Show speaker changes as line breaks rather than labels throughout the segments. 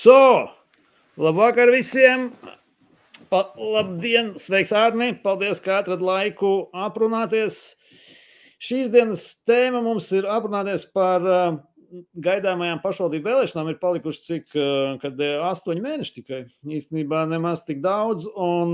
Labvakar visiem! Labdien! Sveiks, Ārni! Paldies, ka atrad laiku aprunāties. Šīs dienas tēma mums ir aprunāties par gaidāmajām pašvaldību vēlēšanām. Ir palikuši cik, kad 8 mēneši tikai. Īstenībā nemaz tik daudz.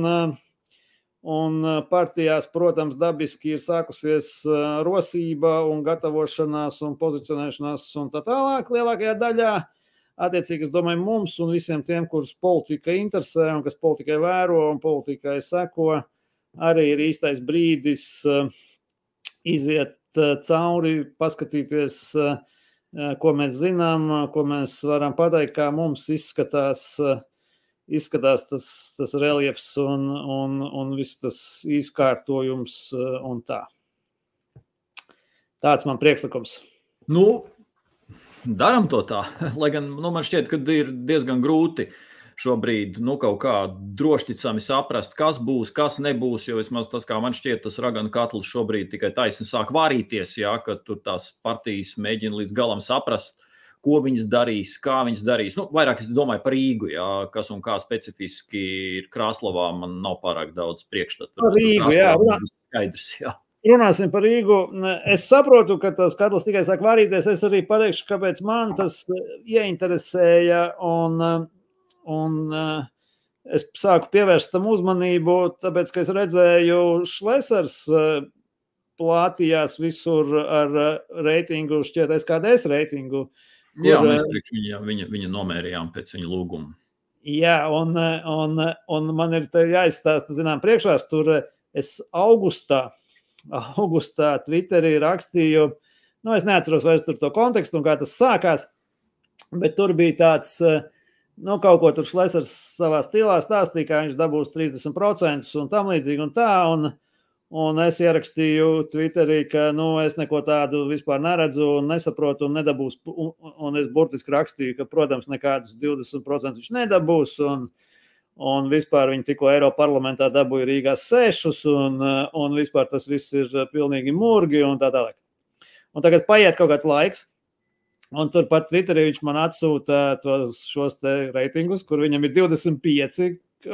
Un partijās, protams, dabiski ir sākusies rosība un gatavošanās un pozicionēšanās un tā tālāk lielākajā daļā. Attiecīgi, es domāju, mums un visiem tiem, kurus politika interesē un kas politikai vēro un politikai seko, arī ir īstais brīdis iziet cauri, paskatīties, ko mēs zinām, ko mēs varam pateikt, kā mums izskatās tas reliefs un viss tas izkārtojums un tā. Tāds man priekšlikums.
Daram to tā, lai gan man šķiet, ka ir diezgan grūti šobrīd kaut kā drošticami saprast, kas būs, kas nebūs, jo vismaz tas, kā man šķiet, tas raganu katls šobrīd tikai taisni sāk vārīties, ka tur tās partijas mēģina līdz galam saprast, ko viņas darīs, kā viņas darīs. Vairāk es domāju par Rīgu, kas un kā specifiski ir Krāslavā, man nav pārāk daudz priekšstatu.
Par Rīgu,
Skaidrs,
Runāsim par Rīgu. Es saprotu, ka tas katls tikai sāk vārīties. Es arī pateikšu, kāpēc man tas ieinteresēja un es sāku pievērst tam uzmanību, tāpēc, ka es redzēju Šlesers plātījās visur ar reitingu, šķiet SKDS reitingu.
Mēs priekš viņa nomērījām pēc viņa lūguma.
Jā, un man ir jāizstāsta, priekšās, tur es augustā Twitterī rakstīju, es neatceros vairs tur to kontekstu un kā tas sākās, bet tur bija tāds, kaut ko tur Šlesers savā stilā stāstīja, kā viņš dabūs 30% un tam līdzīgi un tā, un es ierakstīju Twitterī, ka, es neko tādu vispār neredzu un nesaprotu un nedabūs, un es burtiski rakstīju, ka, protams, nekādus 20% viņš nedabūs, un vispār viņi tikko Eiroparlamentā dabūja Rīgā 6, un vispār tas viss ir pilnīgi murgi un tā tālāk. Un tagad paiet kaut kāds laiks, un turpat Twitterī viņš man atsūta šos te reitingus, kur viņam ir 25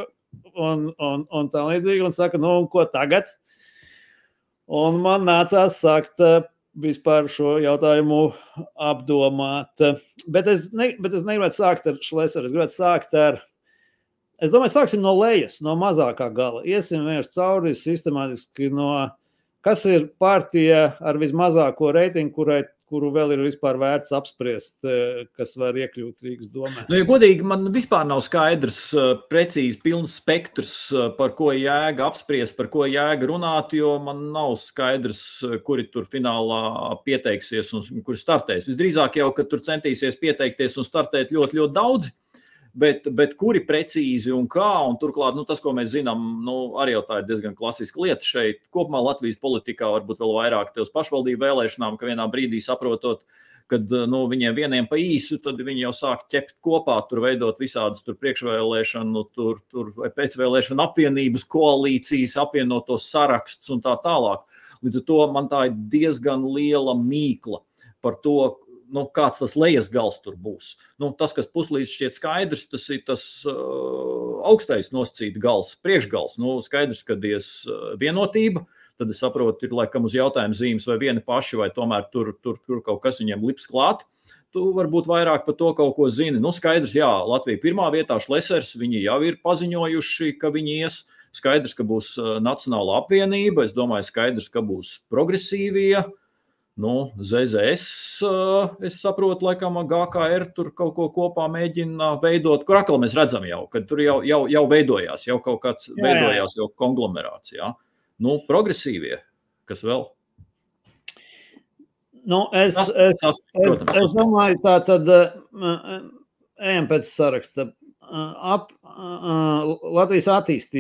un tā līdzīgi, un saka, ko tagad? Un man nācās sākt vispār šo jautājumu apdomāt. Bet es negribētu sākt ar Šleseru, es gribētu sākt ar Es domāju, sāksim no lejas, no mazākā gala. Iesim vienkārši cauri sistemātiski kas ir partija ar vismazāko reitingu, kuru vēl ir vispār vērts apspriest, kas var iekļūt Rīgas domē.
Ja godīgi, man vispār nav skaidrs, precīzi pilns spektrs, par ko jēga apspriest, par ko jēga runāt, jo man nav skaidrs, kuri tur finālā pieteiksies un kuri startēs. Visdrīzāk jau, ka tur centīsies pieteikties un startēt ļoti, ļoti daudzi. Bet kuri precīzi un kā, un turklāt, tas, ko mēs zinām, arī jau tā ir diezgan klasiska lieta šeit. Kopumā Latvijas politikā varbūt vēl vairāk uz pašvaldību vēlēšanām, ka vienā brīdī saprotot, kad viņiem vieniem pa īsu, tad viņi jau sāk ķept kopā, tur veidot visādas tur priekšvēlēšanu, tur vai pēcvēlēšanu apvienības koalīcijas, apvienotos sarakstus un tā tālāk. Līdz ar to man tā ir diezgan liela mīkla par to, kāds tas lejas gals tur būs. Tas, kas puslīdz šķiet skaidrs, tas ir tas augstais nosacīt gals, priekšgals. Skaidrs, kad ies vienotība, tad es saprotu, ir laikam uz jautājumu zīmes vai vieni paši, vai tomēr tur kaut kas viņiem lips klāt. Tu varbūt vairāk par to kaut ko zini. Skaidrs, Latvija pirmā vietā Šlesers, viņi jau ir paziņojuši, ka viņi ies. Skaidrs, ka būs Nacionāla apvienība, es domāju, skaidrs, ka būs progresīvie. ZZS, es saprotu, laikam GKR tur kaut ko kopā mēģina veidot, kur atkal mēs redzam jau, ka tur jau veidojās, jau kaut kāds veidojās jau konglomerāts, progresīvie, kas vēl?
Es domāju, tā tad ejam pēc saraksta. Latvijas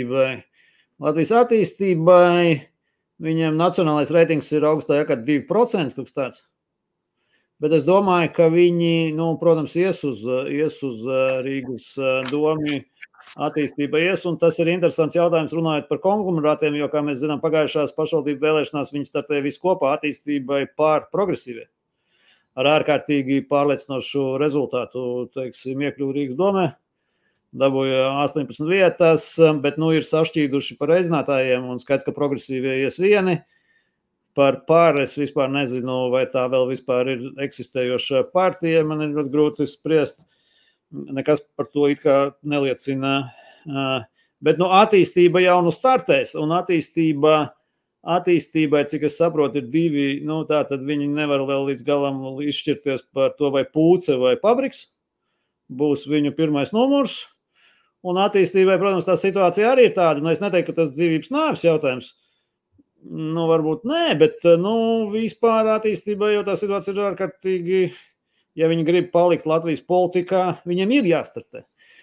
attīstībai viņiem nacionālais reitings ir augstāk kā 2%, kaut kas tāds. Bet es domāju, ka viņi, protams, ies uz Rīgas domu attīstība ies, un tas ir interesants jautājums runājot par konglomerātiem, jo, kā mēs zinām, pagājušās pašvaldību vēlēšanās viņi startēja visu kopā attīstībai pār progresīvie. ar ārkārtīgi pārliecinošu rezultātu, teiksim, iekļuva Rīgas domē. Dabūja 18 vietas, bet ir sašķīduši par aizinātājiem un skaidrs, ka progresīvie ies vieni. Par pāri es vispār nezinu, vai tā vēl vispār ir eksistējoša partija. Man ir ļoti grūti spriest. Nekas par to it kā neliecina. Bet attīstība jau startēs, un attīstībai, cik es saprotu, ir divi. Tā tad viņi nevar vēl līdz galam izšķirties par to, vai Pūce vai Pabriks būs viņu pirmais numurs. Un attīstībai, protams, tā situācija arī ir tāda. Es neteiktu, ka tas dzīvības nāves jautājums. Varbūt nē, bet vispār attīstībā jau tā situācija ir ārkārtīgi, ja viņi grib palikt Latvijas politikā, viņiem ir jāstartē.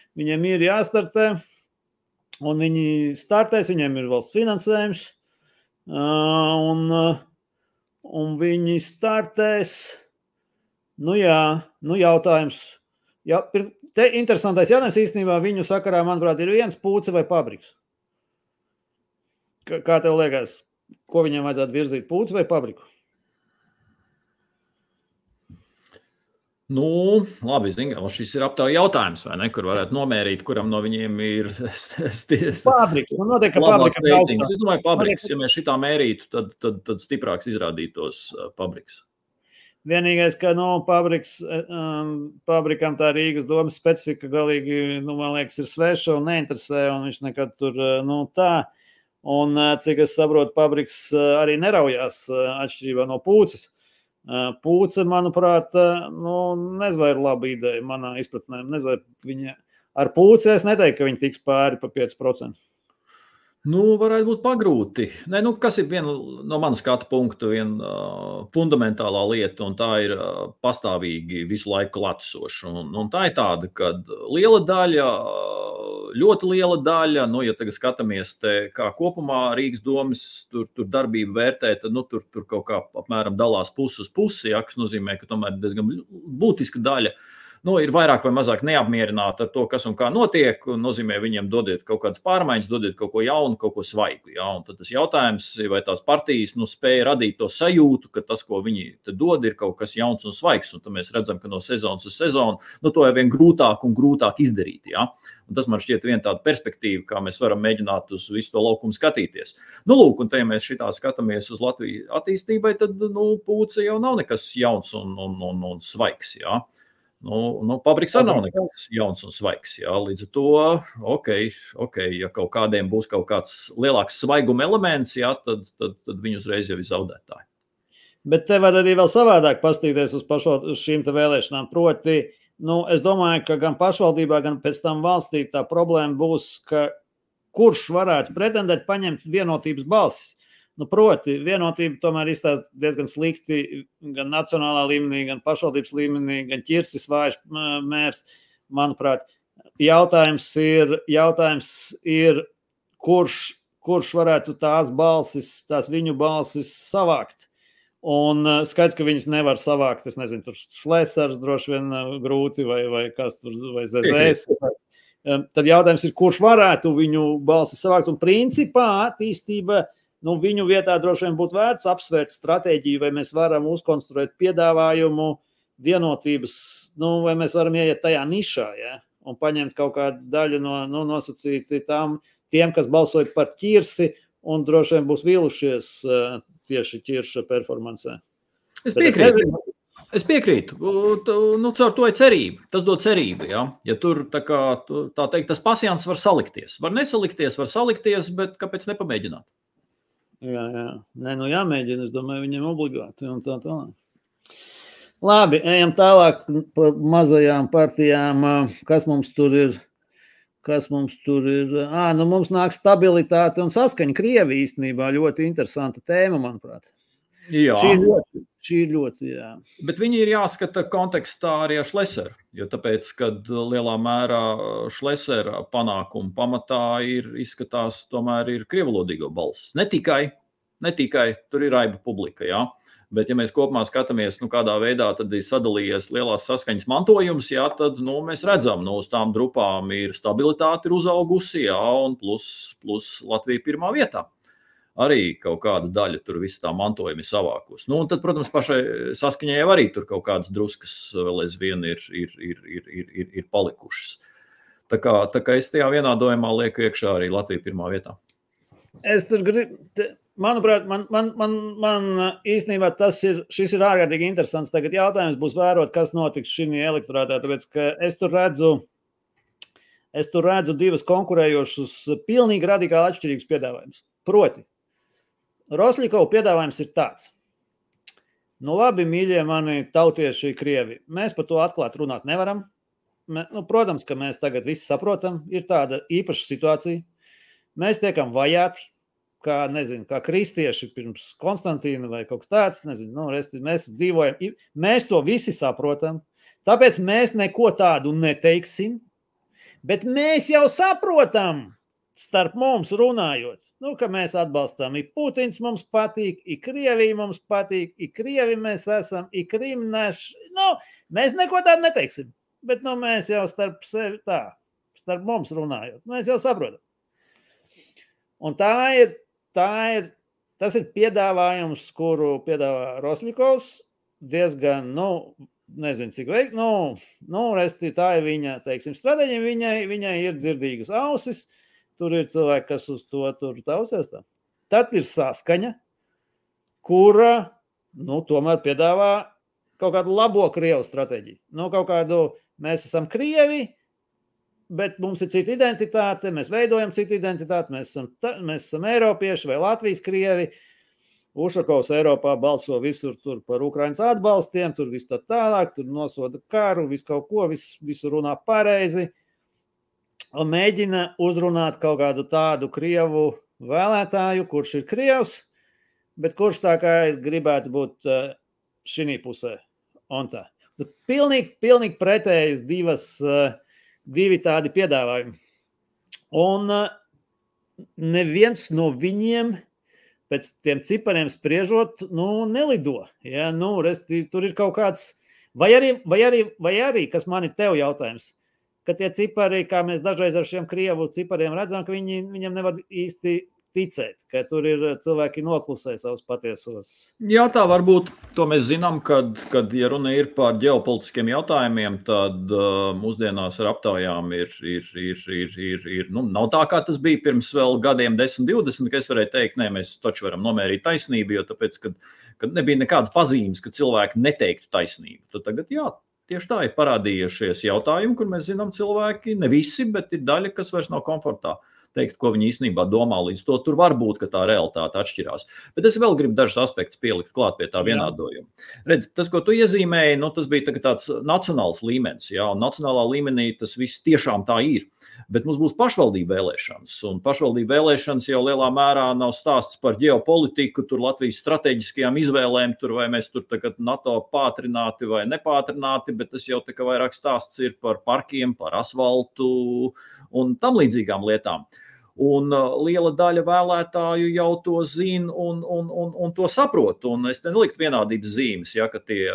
Un viņi startēs, viņiem ir valsts finansējums, un viņi startēs, jautājums. Te interesantais jautājums īstenībā viņu sakarā, manuprāt, ir viens Pūce vai Pabriks. Kā tev liekas? Ko viņam vajadzētu virzīt, Pūci vai Pabriku?
Labi, šis ir aptauja jautājums, vai ne, kur varētu nomērīt, kuram no viņiem ir
Pabriks. Noteikti, ka
Pabriks. Es domāju, Pabriks, ja mēs šitā mērītu, tad stiprāks izrādītos Pabriks.
Vienīgais, ka Pabrikam tā Rīgas domas specifika galīgi, man liekas, ir sveša un neinteresē, un viņš nekad tur, tā. Un, cik es saprotu, Pabriks arī neraujās atšķirībā no Pūces. Pūce, manuprāt, nezinu, vai ir laba ideja manā izpratnē. Nezinu, viņa ar Pūci es neteiktu, ka viņi tiks pāri pa 5%.
Varētu būt pagrūti. Kas ir viena no manas skatu punktu, viena fundamentālā lieta, un tā ir pastāvīgi visu laiku klātesoša. Un tā ir tāda, ka liela daļa, ļoti liela daļa, ja tagad skatāmies, kā kopumā Rīgas domas tur darbību vērtē, tad tur kaut kā apmēram dalās pusi uz pusi, kas nozīmē, ka tomēr diezgan būtiska daļa ir vairāk vai mazāk neapmierināti ar to, kas un kā notiek. Nozīmē, viņiem dodiet kaut kādas pārmaiņas, dodiet kaut ko jaunu, kaut ko svaigu. Ja? Un tad tas jautājums, vai tās partijas spēja radīt to sajūtu, ka tas, ko viņi dod, ir kaut kas jauns un svaigs. Un tad mēs redzam, ka no sezonas uz sezonu to jau vien grūtāk un grūtāk izdarīt. Ja? Un tas man šķiet viena tāda perspektīva, kā mēs varam mēģināt uz visu to laukumu skatīties. Lūk, un te, ja mēs šitā skatāmies uz Latviju attīstībai, tad Pūce jau nav nekas jauns un svaigs. Ja? Pabriks arī nav nekas jauns un svaigs. Jā. Līdz ar to, ja kaut kādiem būs kaut kāds lielāks svaiguma elements, jā, tad viņi uzreiz jau ir zaudētāji.
Bet te var arī vēl savādāk pastīties uz šīm te vēlēšanām. Proti, es domāju, ka gan pašvaldībā, gan pēc tam valstī tā problēma būs, ka kurš varētu pretendēt paņemt vienotības balsis. Proti, vienotība tomēr izstāsta diezgan slikti gan nacionālā līmenī, gan pašvaldības līmenī, gan Ķirsis vājš mērs. Manuprāt, jautājums ir kurš varētu tās viņu balsis savākt. Un skaidrs, ka viņas nevar savākt, es nezinu, tur Šlesers droši vien grūti vai kas tur, vai ZZS. Tad jautājums ir, kurš varētu viņu balsis savākt. Un principā attīstība, viņu vietā droši vien būtu vērts apsvērt stratēģiju, vai mēs varam uzkonstruēt piedāvājumu vienotības, vai mēs varam ieiet tajā nišā, ja, un paņemt kaut kādu daļu no nosacīti tiem, kas balsoja par Ķirsi, un droši vien būs vīlušies tieši Ķirša performancē.
Es piekrītu. Caur to ir cerība. Tas dod cerību, ja. Ja tur, tā teikt, tas pasjans var salikties. Var nesalikties, var salikties, bet kāpēc nepamēģināt?
Jā. Jāmēģina, es domāju, viņiem obligāti un tā. Labi, ejam tālāk par mazajām partijām. Kas mums tur ir? Mums nāk stabilitāte un saskaņa. Krievija īstenībā ļoti interesanta tēma, manuprāt.
Jā.
Šī ir ļoti, jā.
Bet viņi ir jāskata kontekstā arī ar Šleseru, jo tāpēc, kad lielā mērā Šlesera panākumu pamatā izskatās tomēr ir krievulodīgo balss. Ne tikai tur ir raiba publika, jā. Bet ja mēs kopumā skatāmies, kādā veidā tad ir sadalījies lielās saskaņas mantojums, jā, tad, mēs redzam, uz tām grupām ir stabilitāte ir uzaugusi, jā, un plus Latvija pirmā vietā. arī kaut kāda daļa tur visu tā mantojumi savākus. Nu, un tad, protams, pašai Saskaņai jau arī tur kaut kādas druskas vēl aizvien ir palikušas. Tā kā es tajā vienādojumā lieku iekšā arī Latviju pirmā vietā.
Es tur gribu, manuprāt, man īstenībā šis ir ārkārtīgi interesants. Tagad jautājums būs vērot, kas notiks šī elektorātā, tāpēc, ka es tur redzu divas konkurējošus, pilnīgi radikāli atšķirīgus piedāvājumus. Proti, Rosļikova piedāvājums ir tāds. Nu labi, mīļie mani tautieši Krievi, mēs par to atklāt runāt nevaram. Protams, ka mēs tagad visi saprotam, ir tāda īpaša situācija. Mēs tiekam vajāti, kā kristieši pirms Konstantīna vai kaut kas tāds, mēs dzīvojam, mēs to visi saprotam, tāpēc mēs neko tādu neteiksim, bet mēs jau saprotam, starp mums runājot, ka mēs atbalstām, Putins mums patīk, Krievija mums patīk, Krievi mēs esam, Krimneši, mēs neko tādu neteiksim, bet mēs jau starp sevi starp mums runājot, mēs jau saprotam. Un tas ir piedāvājums, kuru piedāvā Rosļikovs, diezgan, nezinu cik veikt, tā ir viņa, teiksim, stratēģija, viņai ir dzirdīgas ausis, tur ir cilvēki, kas uz to tur tausēs tā. Tad ir Saskaņa, kura, tomēr piedāvā kaut kādu labo Krievu stratēģiju. Kaut kādu, mēs esam Krievi, bet mums ir cita identitāte, mēs veidojam citu identitāti, mēs esam Eiropieši vai Latvijas Krievi. Ušakovs Eiropā balso visur tur par Ukrainas atbalstiem, tur viss tā tālāk, tur nosoda karu, visu kaut ko, visu runā pareizi. Un mēģina uzrunāt kaut kādu tādu Krievu vēlētāju, kurš ir Krievs, bet kurš tā kā gribētu būt šī pusē. Un tā. Pilnīgi pretējas divi tādi piedāvājumi. Un neviens no viņiem pēc tiem cipariem spriežot, nelido. Ja? Tur ir kaut kāds, vai arī, kas man ir tev jautājums, ka tie cipari, kā mēs dažreiz ar šiem Krievu cipariem redzam, ka viņam nevar īsti ticēt, ka tur ir cilvēki noklusē savus patiesos.
Jā, tā var būt. To mēs zinām, kad ja runa ir par ģeopolitiskiem jautājumiem, tad mūsdienās ar aptaujām ir nav tā, kā tas bija pirms vēl gadiem 10, 20, ka es varēju teikt, nē, mēs taču varam nomērīt taisnību, jo tāpēc, kad nebija nekādas pazīmes, ka cilvēki neteiktu taisnību. Tad tagad, jā, tieši tā ir parādījušies jautājumi, kur mēs zinām cilvēki, ne visi, bet ir daļa, kas vairs nav komfortā teikt, ko viņi īstenībā domā līdz to. Tur var būt, ka tā realitāte atšķirās. Bet es vēl gribu dažus aspektus pielikt klāt pie tā vienādojuma. Redz, tas, ko tu iezīmēji, tas bija tāds nacionāls līmenis. Jā, un nacionālā līmenī tas viss tiešām tā ir. Bet mums būs pašvaldību vēlēšanas. Un pašvaldību vēlēšanas jau lielā mērā nav stāsts par ģeopolitiku, tur Latvijas strateģiskajām izvēlēm, tur vai mēs tur tagad NATO pātrināti vai nepātrināti, bet tas jau tā kā vairāk stāsts ir par parkiem, par asfaltu un tam līdzīgām lietām. Un liela daļa vēlētāju jau to zina un to saprot. Un es neliktu vienādības zīmes, ja, ka tie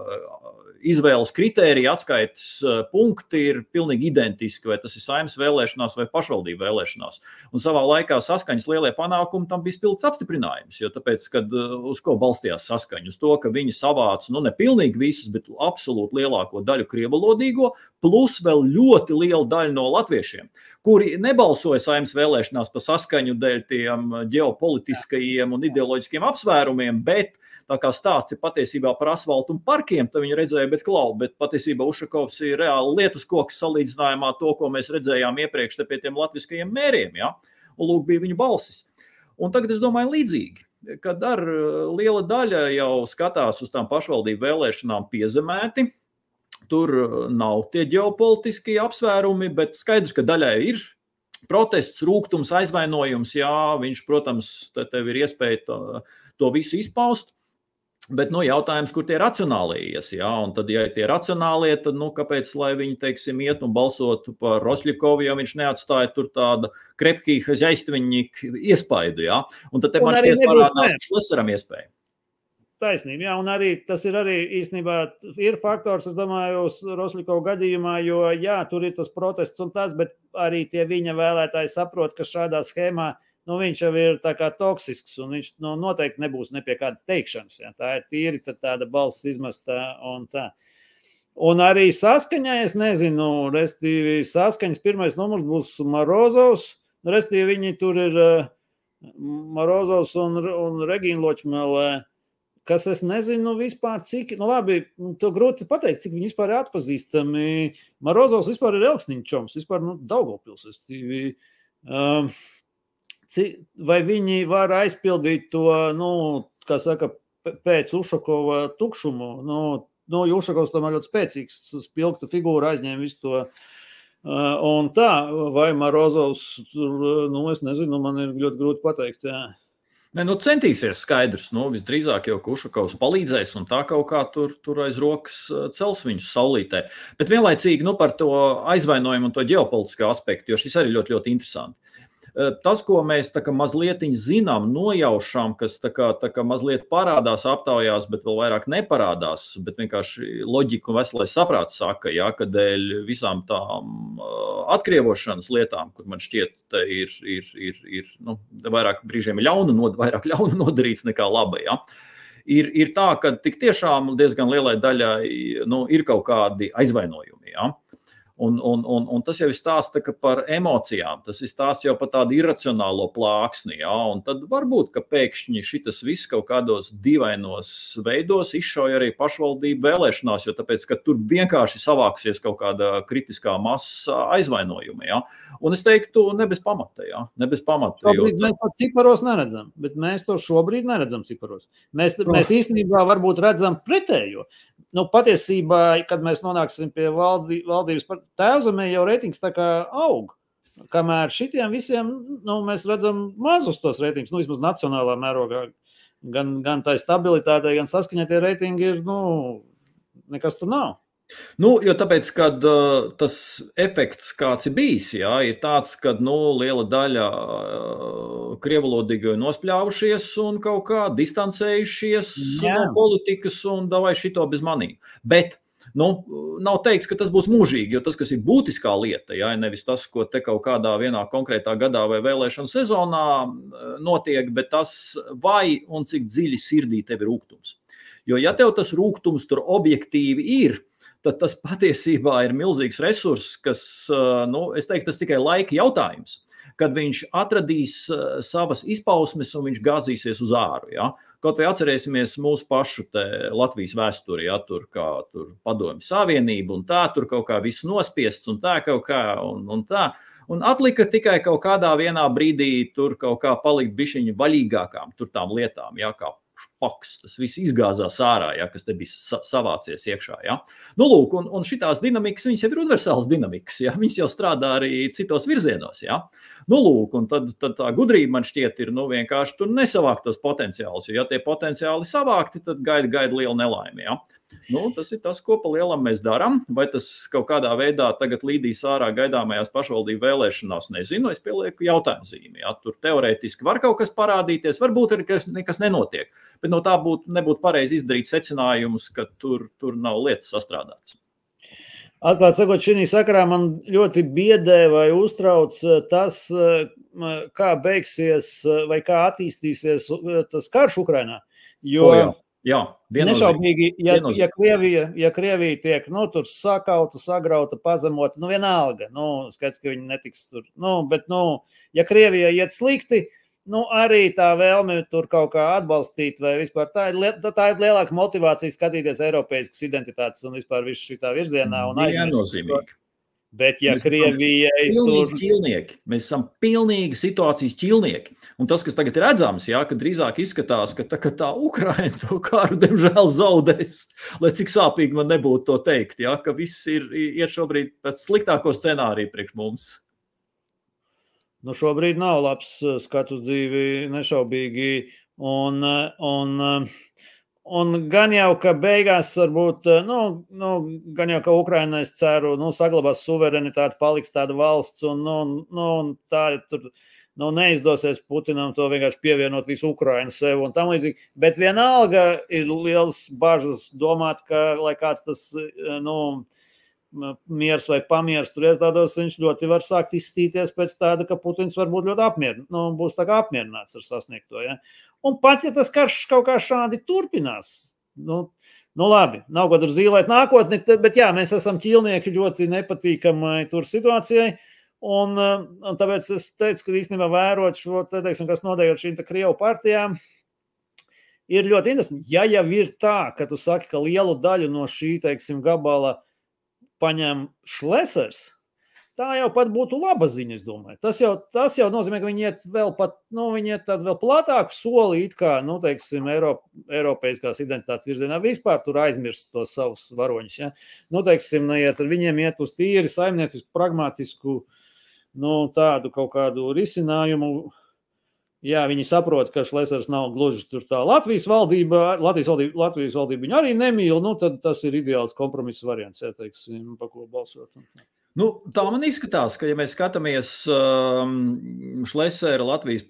izvēles kritēriji, atskaites punkti ir pilnīgi identiski, vai tas ir Saeimas vēlēšanās vai pašvaldību vēlēšanās. Un savā laikā Saskaņas lielie panākumi tam bija spilgts apstiprinājums, jo tāpēc, kad uz ko balstījās Saskaņa? Uz to, ka viņi savāca, ne pilnīgi visus, bet absolūti lielāko daļu krievalodīgo, plus vēl ļoti lielu daļu no latviešiem, kuri nebalsoja Saeimas vēlēšanās pa Saskaņu dēļ tiem ģeopolitiskajiem un ideoloģiskiem apsvērumiem, bet tā kā stāsts ir patiesībā par asfaltu un parkiem, tad viņi redzēja, bet patiesībā Ušakovs ir reāli lietus koks salīdzinājumā to, ko mēs redzējām iepriekš te pie tiem latviskajiem mēriem, ja? Un lūk bija viņu balsis. Un tagad es domāju līdzīgi, kad liela daļa jau skatās uz tām pašvaldību vēlēšanām piezemēti, tur nav tie ģeopolitiskie apsvērumi, bet skaidrs, ka daļai ir protests, rūgtums, aizvainojums, jā, viņš, protams, tev ir iespēja to visu izpaust. Bet, jautājums, kur tie racionālie ies, jā, un tad, ja tie racionālie, tad, kāpēc, lai viņi, teiksim, iet un balsotu par Rosļikovu, ja viņš neatstāja tur tāda krepkī hazaistveņņika iespaidu, jā, un tad te man šķiet parādās Šlesaram iespēja.
Taisnība, jā, un arī tas ir arī īstenībā ir faktors, es domāju, uz Rosļikovu gadījumā, jo, jā, tur ir tas protests un tas, bet arī tie viņa vēlētāji saprot, ka šādā schēmā nu, viņš jau ir tā kā toksisks, un viņš noteikti nebūs ne pie kādas teikšanas. Ja? Tā ir tīri tāda balss izmestā un tā. Un arī saskaņā, es nezinu, restīvi saskaņas pirmais numurs būs Morozovs, restīvi viņi tur ir Morozovs un Regīna Ločmele, kas es nezinu vispār, cik, nu labi, to grūti pateikt, cik viņi vispār ir atpazīstami. Morozovs vispār ir Elksniņčoms, vispār, Daugavpils, restīvi. Vai viņi var aizpildīt to, kā saka, pēc Ušakova tukšumu, jo Ušakovs tomēr ļoti spēcīgs, spilgta figūra aizņēma visu to, un tā, vai Morozovs, es nezinu, man ir ļoti grūti pateikt, jā.
Centīsies skaidrs, visdrīzāk jau Ušakovs palīdzēs un tā kaut kā tur aiz rokas cels viņus saulītē. Bet vienlaicīgi par to aizvainojumu un to ģeopolitisko aspektu, jo šis arī ļoti, ļoti interesanti. Tas, ko mēs tā kā mazliet zinām, nojaušām, kas tā kā mazliet parādās aptaujās, bet vēl vairāk neparādās, bet vienkārši loģika un veselais saprāts saka, ja, ka dēļ visām tām atkrievošanas lietām, kur man šķiet ir vairāk brīžiem vairāk ļauna nodarīts nekā laba, ja. Ir tā, ka tik tiešām diezgan lielai daļai ir kaut kādi aizvainojumi, ja. Un tas jau ir stāsts par emocijām, tas ir stāsts jau par tādu iracionālo plāksni, ja? Un tad varbūt, ka pēkšņi šitas viss kaut kādos dīvainos veidos izšauja arī pašvaldību vēlēšanās, jo tāpēc, ka tur vienkārši savāksies kaut kāda kritiskā masa aizvainojuma, ja? Un es teiktu, ne bez pamata, ja? Ne bez pamata.
Šobrīd mēs to ciparos neredzam, bet mēs to šobrīd neredzam ciparos. Mēs īstenībā varbūt redzam pretējo. Patiesībā, kad mēs nonāksim pie valdības Tēvzemē, jau reitings tā kā aug. Kamēr šitiem visiem, mēs redzam mazus tos reitingus, vismaz nacionālā mērogā. Gan tā stabilitātei, gan saskaņā tie reitingi ir, nekas tur nav.
Jo tāpēc, kad tas efekts, kāds ir bijis, jā, ir tāds, ka liela daļa krievalodīgo ir nospļāvušies un kaut kā distancējušies no politikas un davai šito bez manī. Bet nav teikts, ka tas būs mūžīgi, jo tas, kas ir būtiskā lieta, jā, nevis tas, ko te kaut kādā vienā konkrētā gadā vai vēlēšana sezonā notiek, bet tas vai un cik dziļi sirdī tev ir rūgtums. Jo ja tev tas rūgtums tur objektīvi ir, tad tas patiesībā ir milzīgs resurss, kas, es teiktu, tas tikai laika jautājums, kad viņš atradīs savas izpausmes un viņš gāzīsies uz āru. Ja? Kaut vai atcerēsimies mūsu pašu Latvijas vēsturi, ja? Tur Padomju Savienība un tā, tur kaut kā viss nospiests un tā kaut kā un tā. Un atlika tikai kaut kādā vienā brīdī tur kaut kā palikt bišķiņu vaļīgākām tur tām lietām, ja? Kā špaks, tas viss izgāzās ārā, ja, kas te bija savācies iekšā. Ja. Lūk, un šitās dinamikas, viņas jau ir universāls dinamikas, ja, viņas jau strādā arī citos virzienos. Ja. Lūk, un tad tā gudrība man šķiet ir vienkārši tur nesavākt tos potenciālus, jo ja tie potenciāli savākti, tad gaida liela nelaime. Ja. Tas ir tas, ko pa lielam mēs darām, vai tas kaut kādā veidā tagad līdīs ārā gaidāmajās pašvaldību vēlēšanās, nezinu, es pielieku jautājumu zīmi. Ja. Tur teorētiski var kaut kas parādīties, varbūt arī nekas nenotiek, bet no tā nebūtu pareizi izdarīt secinājumus, ka tur nav lietas sastrādātas.
Atklāt sakot, šī sakarā man ļoti biedē vai uztrauc tas, kā beigsies vai kā attīstīsies tas karš Ukrainā. Jo nešaubīgi, ja Krievija tiek tur sakauta, sagrauta, pazemota, vienalga, skaidrs, ka viņi netiks tur, bet, ja Krievija iet slikti, arī tā vēlme tur kaut kā atbalstīt vai vispār tā ir lielāka motivācija skatīties eiropeiskas identitātes un vispār visu šitā virzienā.
Viennozīmīgi.
Bet ja Krievijai tur...
ķilnieki. Mēs esam pilnīgi situācijas ķilnieki. Un tas, kas tagad ir redzams, ja, ka drīzāk izskatās, ka tā Ukraina to karu, diemžēl, zaudēs, lai cik sāpīgi man nebūtu to teikt, ja, ka viss iet šobrīd pēc sliktāko scenāriju priekš mums.
Šobrīd nav labs skats uz dzīvi, nešaubīgi, un gan jau, ka beigās varbūt, gan jau, ka Ukraina, es ceru, saglabās suverenitāti, paliks tāda valsts, un tā tur, neizdosies Putinam to vienkārši pievienot visu Ukrainu sev un tam līdzīgi, bet vienalga ir liels bažas domāt, ka, lai kāds tas, miers vai pamiers tur iestādos, viņš ļoti var sākt izstīties pēc tāda, ka Putins var būt ļoti būs tā kā apmierināts ar sasniegto. Ja? Un pat, ja tas karš kaut kā šādi turpinās, nu labi, nav ko tur zīlēt nākotni, bet jā, mēs esam ķīlnieki ļoti nepatīkamai tur situācijai, un tāpēc es teicu, ka īstenībā vērot šo, teiksim, kas nodējot šīm Krievu partijām, ir ļoti interesanti. Ja jau ir tā, ka tu saki, ka lielu daļu no šī, teiksim, gabala paņem Šlesers, tā jau pat būtu laba ziņa, es domāju. Tas jau nozīmē, ka viņi iet vēl pat, viņi iet tādu vēl platāku soli, it kā, teiksim, eiropeiskās identitātes virzienā vispār tur aizmirst tos savus varoņus, ja. Teiksim, neiet, viņiem iet uz tīri saimniecisku, pragmatisku, tādu kaut kādu risinājumu. Jā, viņi saprot, ka Šlesers nav gluži tur tā Latvijas valdība viņu arī nemīl, tad tas ir ideāls kompromiss variants, ja, teiksim, pa ko balsot.
Tā man izskatās, ka, ja mēs skatāmies Šlesera Latvijas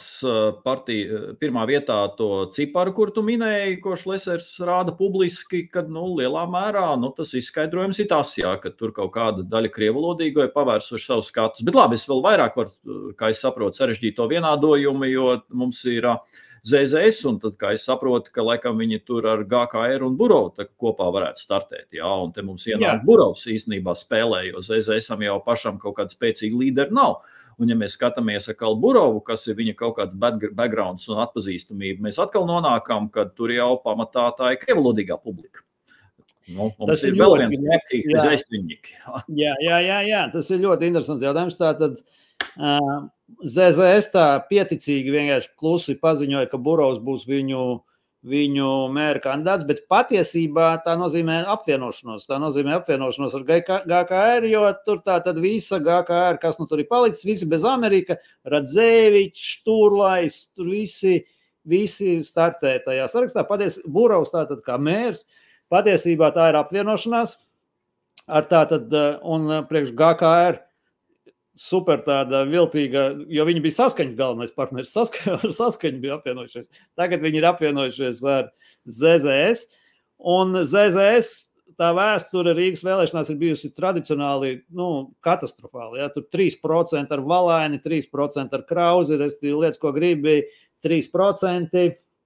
pirmā vietā to ciparu, kur tu minēji, ko Šlesers rāda publiski, kad, lielā mērā, tas izskaidrojums ir tas, jā, ka tur kaut kāda daļa krievalodīgo ir pavērsuši savus skatus. Bet labi, es vēl vairāk varu, kā es saprotu, sarežģīt to vienādojumu, jo mums ir ZZS, un tad, kā es saprotu, ka laikam viņi tur ar GKR un Burovu kopā varētu startēt, jā, un te mums ienāk Burovs īstenībā spēlē, jo ZZS-am jau pašam kaut kāda spēcīga līderi nav. Un ja mēs skatāmies atkal Burovu, kas ir viņa kaut kāds backgrounds un atpazīstamība, mēs atkal nonākam, kad tur jau pamatā tā ir krievalodīgā publika. Mums ir vēl viens nekīgi zaistviņņiki.
Jā, tas ir ļoti interesants jautājums. Tātad ZZS tā pieticīgi vienkārši klusi paziņoja, ka Burovs būs viņu mēra kandidāts, bet patiesībā tā nozīmē apvienošanos. Tā nozīmē apvienošanos ar GKR, jo tur tā tad visa GKR, kas tur ir palicis, visi bez Amerika, Radzēvičs, Turlais, tur visi startē tajā sarakstā. Burovs tātad kā mērs, patiesībā tā ir apvienošanās ar tātad, un priekš GKR super tāda viltīga, jo viņi bija saskaņas galvenais partneris, saskaņi bija apvienojušies. Tagad viņi ir apvienojušies ar ZZS, un ZZS tā vēsture Rīgas vēlēšanās ir bijusi tradicionāli, katastrofāli. Ja? Tur 3% ar Valaini, 3% ar Krauzi, restīvi lietas, ko gribi, 3%.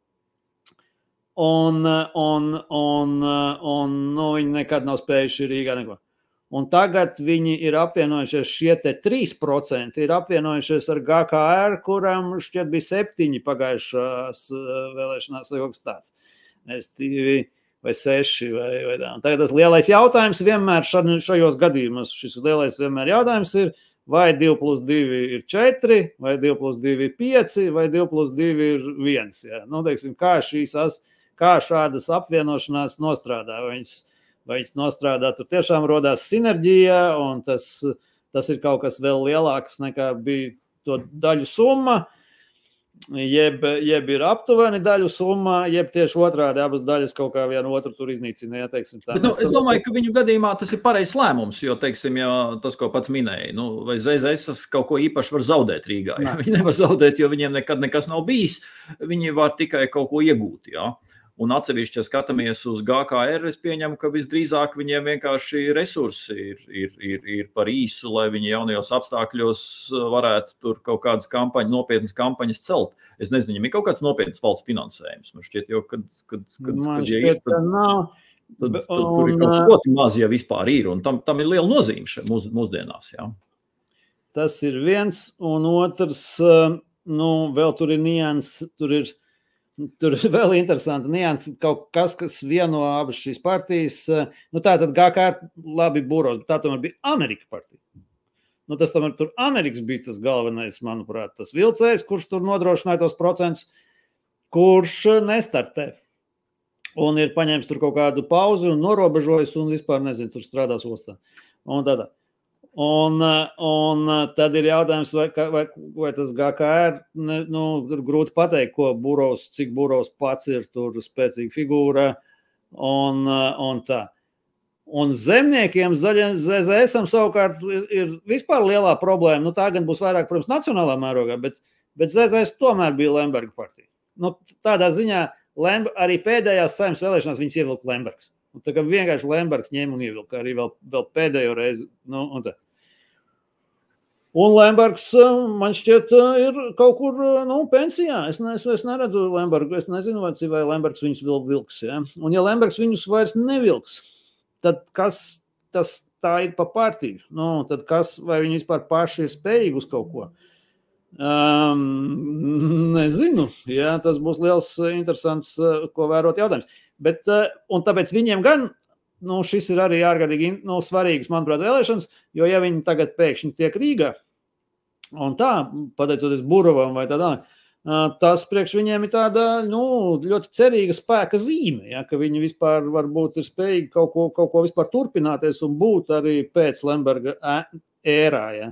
Un viņi nekad nav spējuši Rīgā neko. Un tagad viņi ir apvienojušies, šie te 3% ir apvienojušies ar GKR, kuram šķiet bija 7 pagājušās vēlēšanās vai kaut kas tāds. 2 vai 6 vai tā. Un tagad tas lielais jautājums vienmēr šajos gadījumos, šis lielais vienmēr jautājums ir, vai 2 + 2 ir 4, vai 2 + 2 ir 5, vai 2 + 2 ir 1. Ja? Teiksim, kā šādas apvienošanās nostrādā, vai viņas nostrādā, tur tiešām rodās sinerģija, un tas ir kaut kas vēl lielāks nekā bija to daļu summa, jeb ir aptuveni daļu summa, jeb tieši otrādi abas daļas kaut kā vienu otru tur iznīcina. Ja, teiksim, tā.
Bet, es domāju, ka viņu gadījumā tas ir pareizs lēmums, jo, teiksim, ja tas, ko pats minēja, vai ZZS kaut ko īpaši var zaudēt Rīgā. Ja? Viņi nevar zaudēt, jo viņiem nekad nekas nav bijis, viņi var tikai kaut ko iegūt, jā. Un atsevišķi, ja skatāmies uz GKR, es pieņemu, ka visdrīzāk viņiem vienkārši resursi ir par īsu, lai viņi jaunajos apstākļos varētu tur kaut kādas nopietnas kampaņas celt. Es nezinu, viņam ir kaut kāds nopietnas valsts finansējums. Man šķiet jau, kad tur ir kaut kas ļoti maz, ja vispār ir, un tam ir liela nozīme mūsdienās. Jā.
Tas ir viens, un otrs, vēl tur ir nians, Tur ir vēl interesanti nianses, kaut kas vieno abas šīs partijas. Tātad GKR labi Burovs, tā tomēr bija Amerika partija. Tas tomēr tur Amerikas bija tas galvenais, manuprāt, tas vilcējs, kurš tur nodrošināja tos procentus, kurš nestartē. Un ir paņēmis tur kaut kādu pauzi un norobežojis un vispār nezinu, tur strādās ostā. Un tādā. Un tad ir jautājums, vai tas GKR, tur grūti pateikt, cik Burovs pats ir tur spēcīga figūra un tā. Un zemniekiem, ZZS-am savukārt ir vispār lielā problēma, tā gan būs vairāk, protams, nacionālā mērogā, bet ZZS tomēr bija Lemberga partija. Tādā ziņā arī pēdējās saimnes vēlēšanās viņas ievilka Lembergs. Un tā kā vienkārši Lembergs ņem un ievilka arī vēl pēdējo reizi. Nu, un Lembergs, man šķiet, ir kaut kur pensijā. Es neredzu Lembergu, es nezinu, vai Lembergs viņus vēl vilks. Ja? Un ja Lembergs viņus vairs nevilks, tad kas tā ir pa partiju? Nu, tad vai viņi vispār paši ir spējīgi uz kaut ko? Nezinu. Jā, tas būs liels, interesants, ko vērot jautājums. Bet, un tāpēc viņiem gan, šis ir arī ārkārtīgi svarīgs, manuprāt, vēlēšanas, jo ja viņi tagad pēkšņi tiek Rīgā, un tā, pateicoties Burovam vai tādā, tas priekš viņiem ir tāda, ļoti cerīga spēka zīme, ja, ka viņi vispār varbūt ir spējīgi kaut ko vispār turpināties un būt arī pēc Lemberga ērā, ja.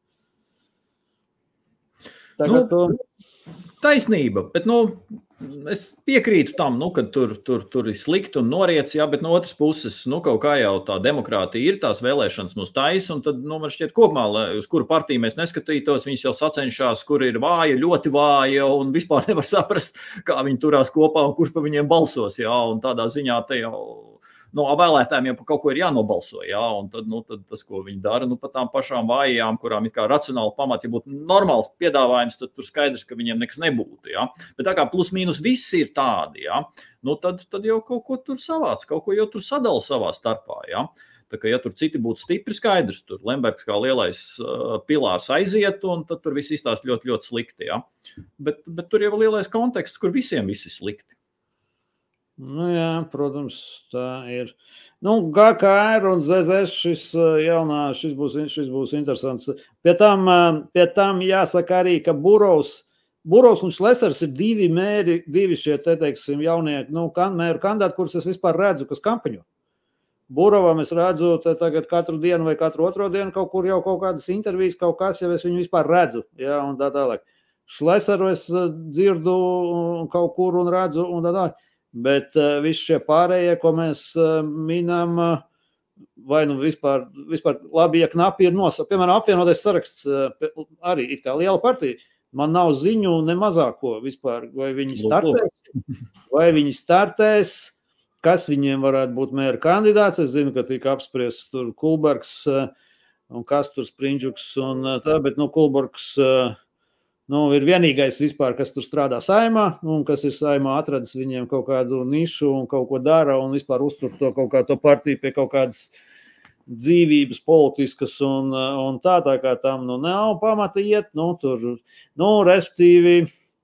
Tagad
taisnība, bet, es piekrītu tam, ka tur ir slikti un noriec, jā, bet no otras puses, kaut kā jau tā demokrātija ir, tās vēlēšanas mums taisa, un tad, man šķiet kopumā, uz kuru partiju mēs neskatītos, viņas jau sacenšās, kur ir vāja, ļoti vāja, un vispār nevar saprast, kā viņi turās kopā un kurš pa viņiem balsos, jā, un tādā ziņā te jau, vēlētājiem jau par kaut ko ir jānobalso, jā, un tad tas, ko viņi dara, par tām pašām vājām, kurām ir kā racionāli pamati, ja būtu normāls piedāvājums, tad tur skaidrs, ka viņiem nekas nebūtu, jā. Bet tā kā plus mīnus visi ir tādi, jā, tad jau kaut ko tur savāc, kaut ko jau tur sadala savā starpā, jā. Tā kā, ja tur citi būtu stipri, skaidrs, tur Lembergs kā lielais pilārs aiziet, un tad tur viss izstāst ļoti, ļoti slikti, jā. Bet tur jau lielais konteksts, kur visiem visi slikti.
Jā, protams, tā ir. GKR un ZZS šis būs interesants. Pie tam jāsaka arī, ka Burovs un Šlesers ir divi šie, teiksim, jaunie mēru kandidāti, kurus es vispār redzu, kas kampaņo. Burovam es redzu tagad katru dienu vai katru otro dienu kaut kur jau kaut kādas intervijas, kaut kas, ja es viņu vispār redzu, jā, un tā tālāk. Šleseru es dzirdu kaut kur un redzu, un tā tālāk. Bet visi šie pārējie, ko mēs minam, vai vispār labi, ja knapi ir piemēram, apvienotais saraksts arī ir kā liela partija. Man nav ziņu ne mazāko vispār, vai viņi startēs, kas viņiem varētu būt mēra kandidāts. Es zinu, ka tika apspriests tur Kulbergs un kas tur Sprindžuks un tā, bet Kulbergs ir vienīgais vispār, kas tur strādā Saeimā, un kas ir Saeimā atradis viņiem kaut kādu nišu un kaut ko dara, un vispār uztur to kaut kā to partiju pie kaut kādas dzīvības politiskas, un tā kā tam, nav pamata iet, tur, respektīvi,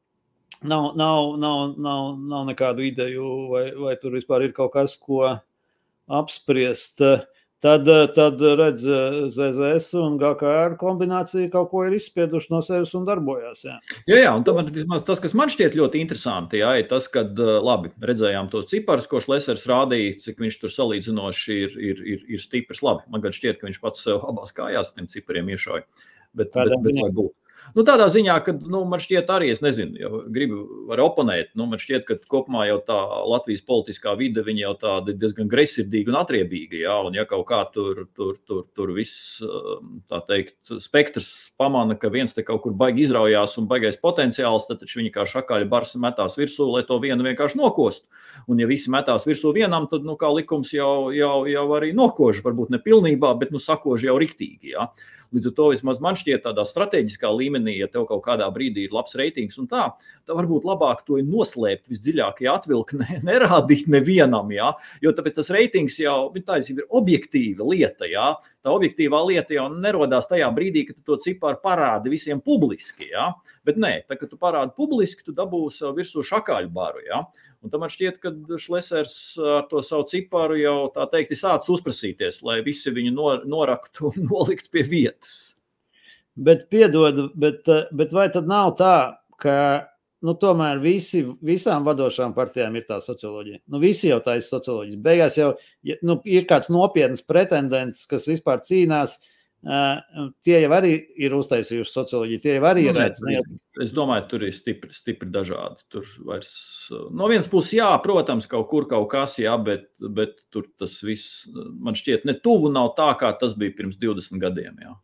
nav nekādu ideju, vai tur vispār ir kaut kas, ko apspriest. Tad redz, ZZS un GKR kombinācija kaut ko ir izspieduši no sevis un darbojās. Jā,
un tas, kas man šķiet ļoti interesanti, jā, ir tas, kad, labi, redzējām tos ciparus, ko Šlesers rādīja, cik viņš tur salīdzinoši ir stiprs. Labi, man gan šķiet, ka viņš pats sev abās kājās tiem cipariem iešauja. Bet vai būtu? Tādā ziņā, ka, man šķiet arī, es nezinu, jau var oponēt, man šķiet, ka kopumā jau tā Latvijas politiskā vide, viņa jau tāda diezgan greizsirdīga un atriebīga, jā, un ja kaut kā tur viss, tā teikt, spektrs pamana, ka viens te kaut kur baigi izraujās un baigais potenciāls, tad taču viņi kā šakaļi bars metās virsū, lai to vienu vienkārši nokost. Un ja visi metās virsū vienam, tad, kā likums jau arī nokož, varbūt ne pilnībā, bet, sakož jau riktīgi, jā. Līdz ar to vismaz man šķiet tādā strateģiskā līmenī, ja tev kaut kādā brīdī ir labs reitings un tā varbūt labāk to ir noslēpt visdziļākajā atvilknē, nerādīt nevienam, jā, jo tāpēc tas reitings jau ir objektīva lieta, jā, tā objektīvā lieta jau nerodās tajā brīdī, kad tu to ciparu parādi visiem publiski, jā, bet nē, tā, kad tu parādi publiski, tu dabūsi virsū šakāļu baru, jā. Un tam man šķiet, ka Šlesers ar to savu ciparu jau, tā teikt, ir sācis uzprasīties, lai visi viņu noraktu un noliktu pie vietas.
Bet piedod, bet vai tad nav tā, ka, tomēr visām vadošām partijām ir tā socioloģija? Visi jau taisa socioloģijas. Beigās jau, ir kāds nopietns pretendents, kas vispār cīnās, tie jau arī ir uztaisījuši socioloģiju, tie jau arī ir redz.
Es domāju, tur ir stipri dažādi. Tur vairs, no vienas puses, jā, protams, kaut kur kaut kas, jā, bet tur tas viss, man šķiet, ne tuvu nav tā, kā tas bija pirms 20 gadiem, jā.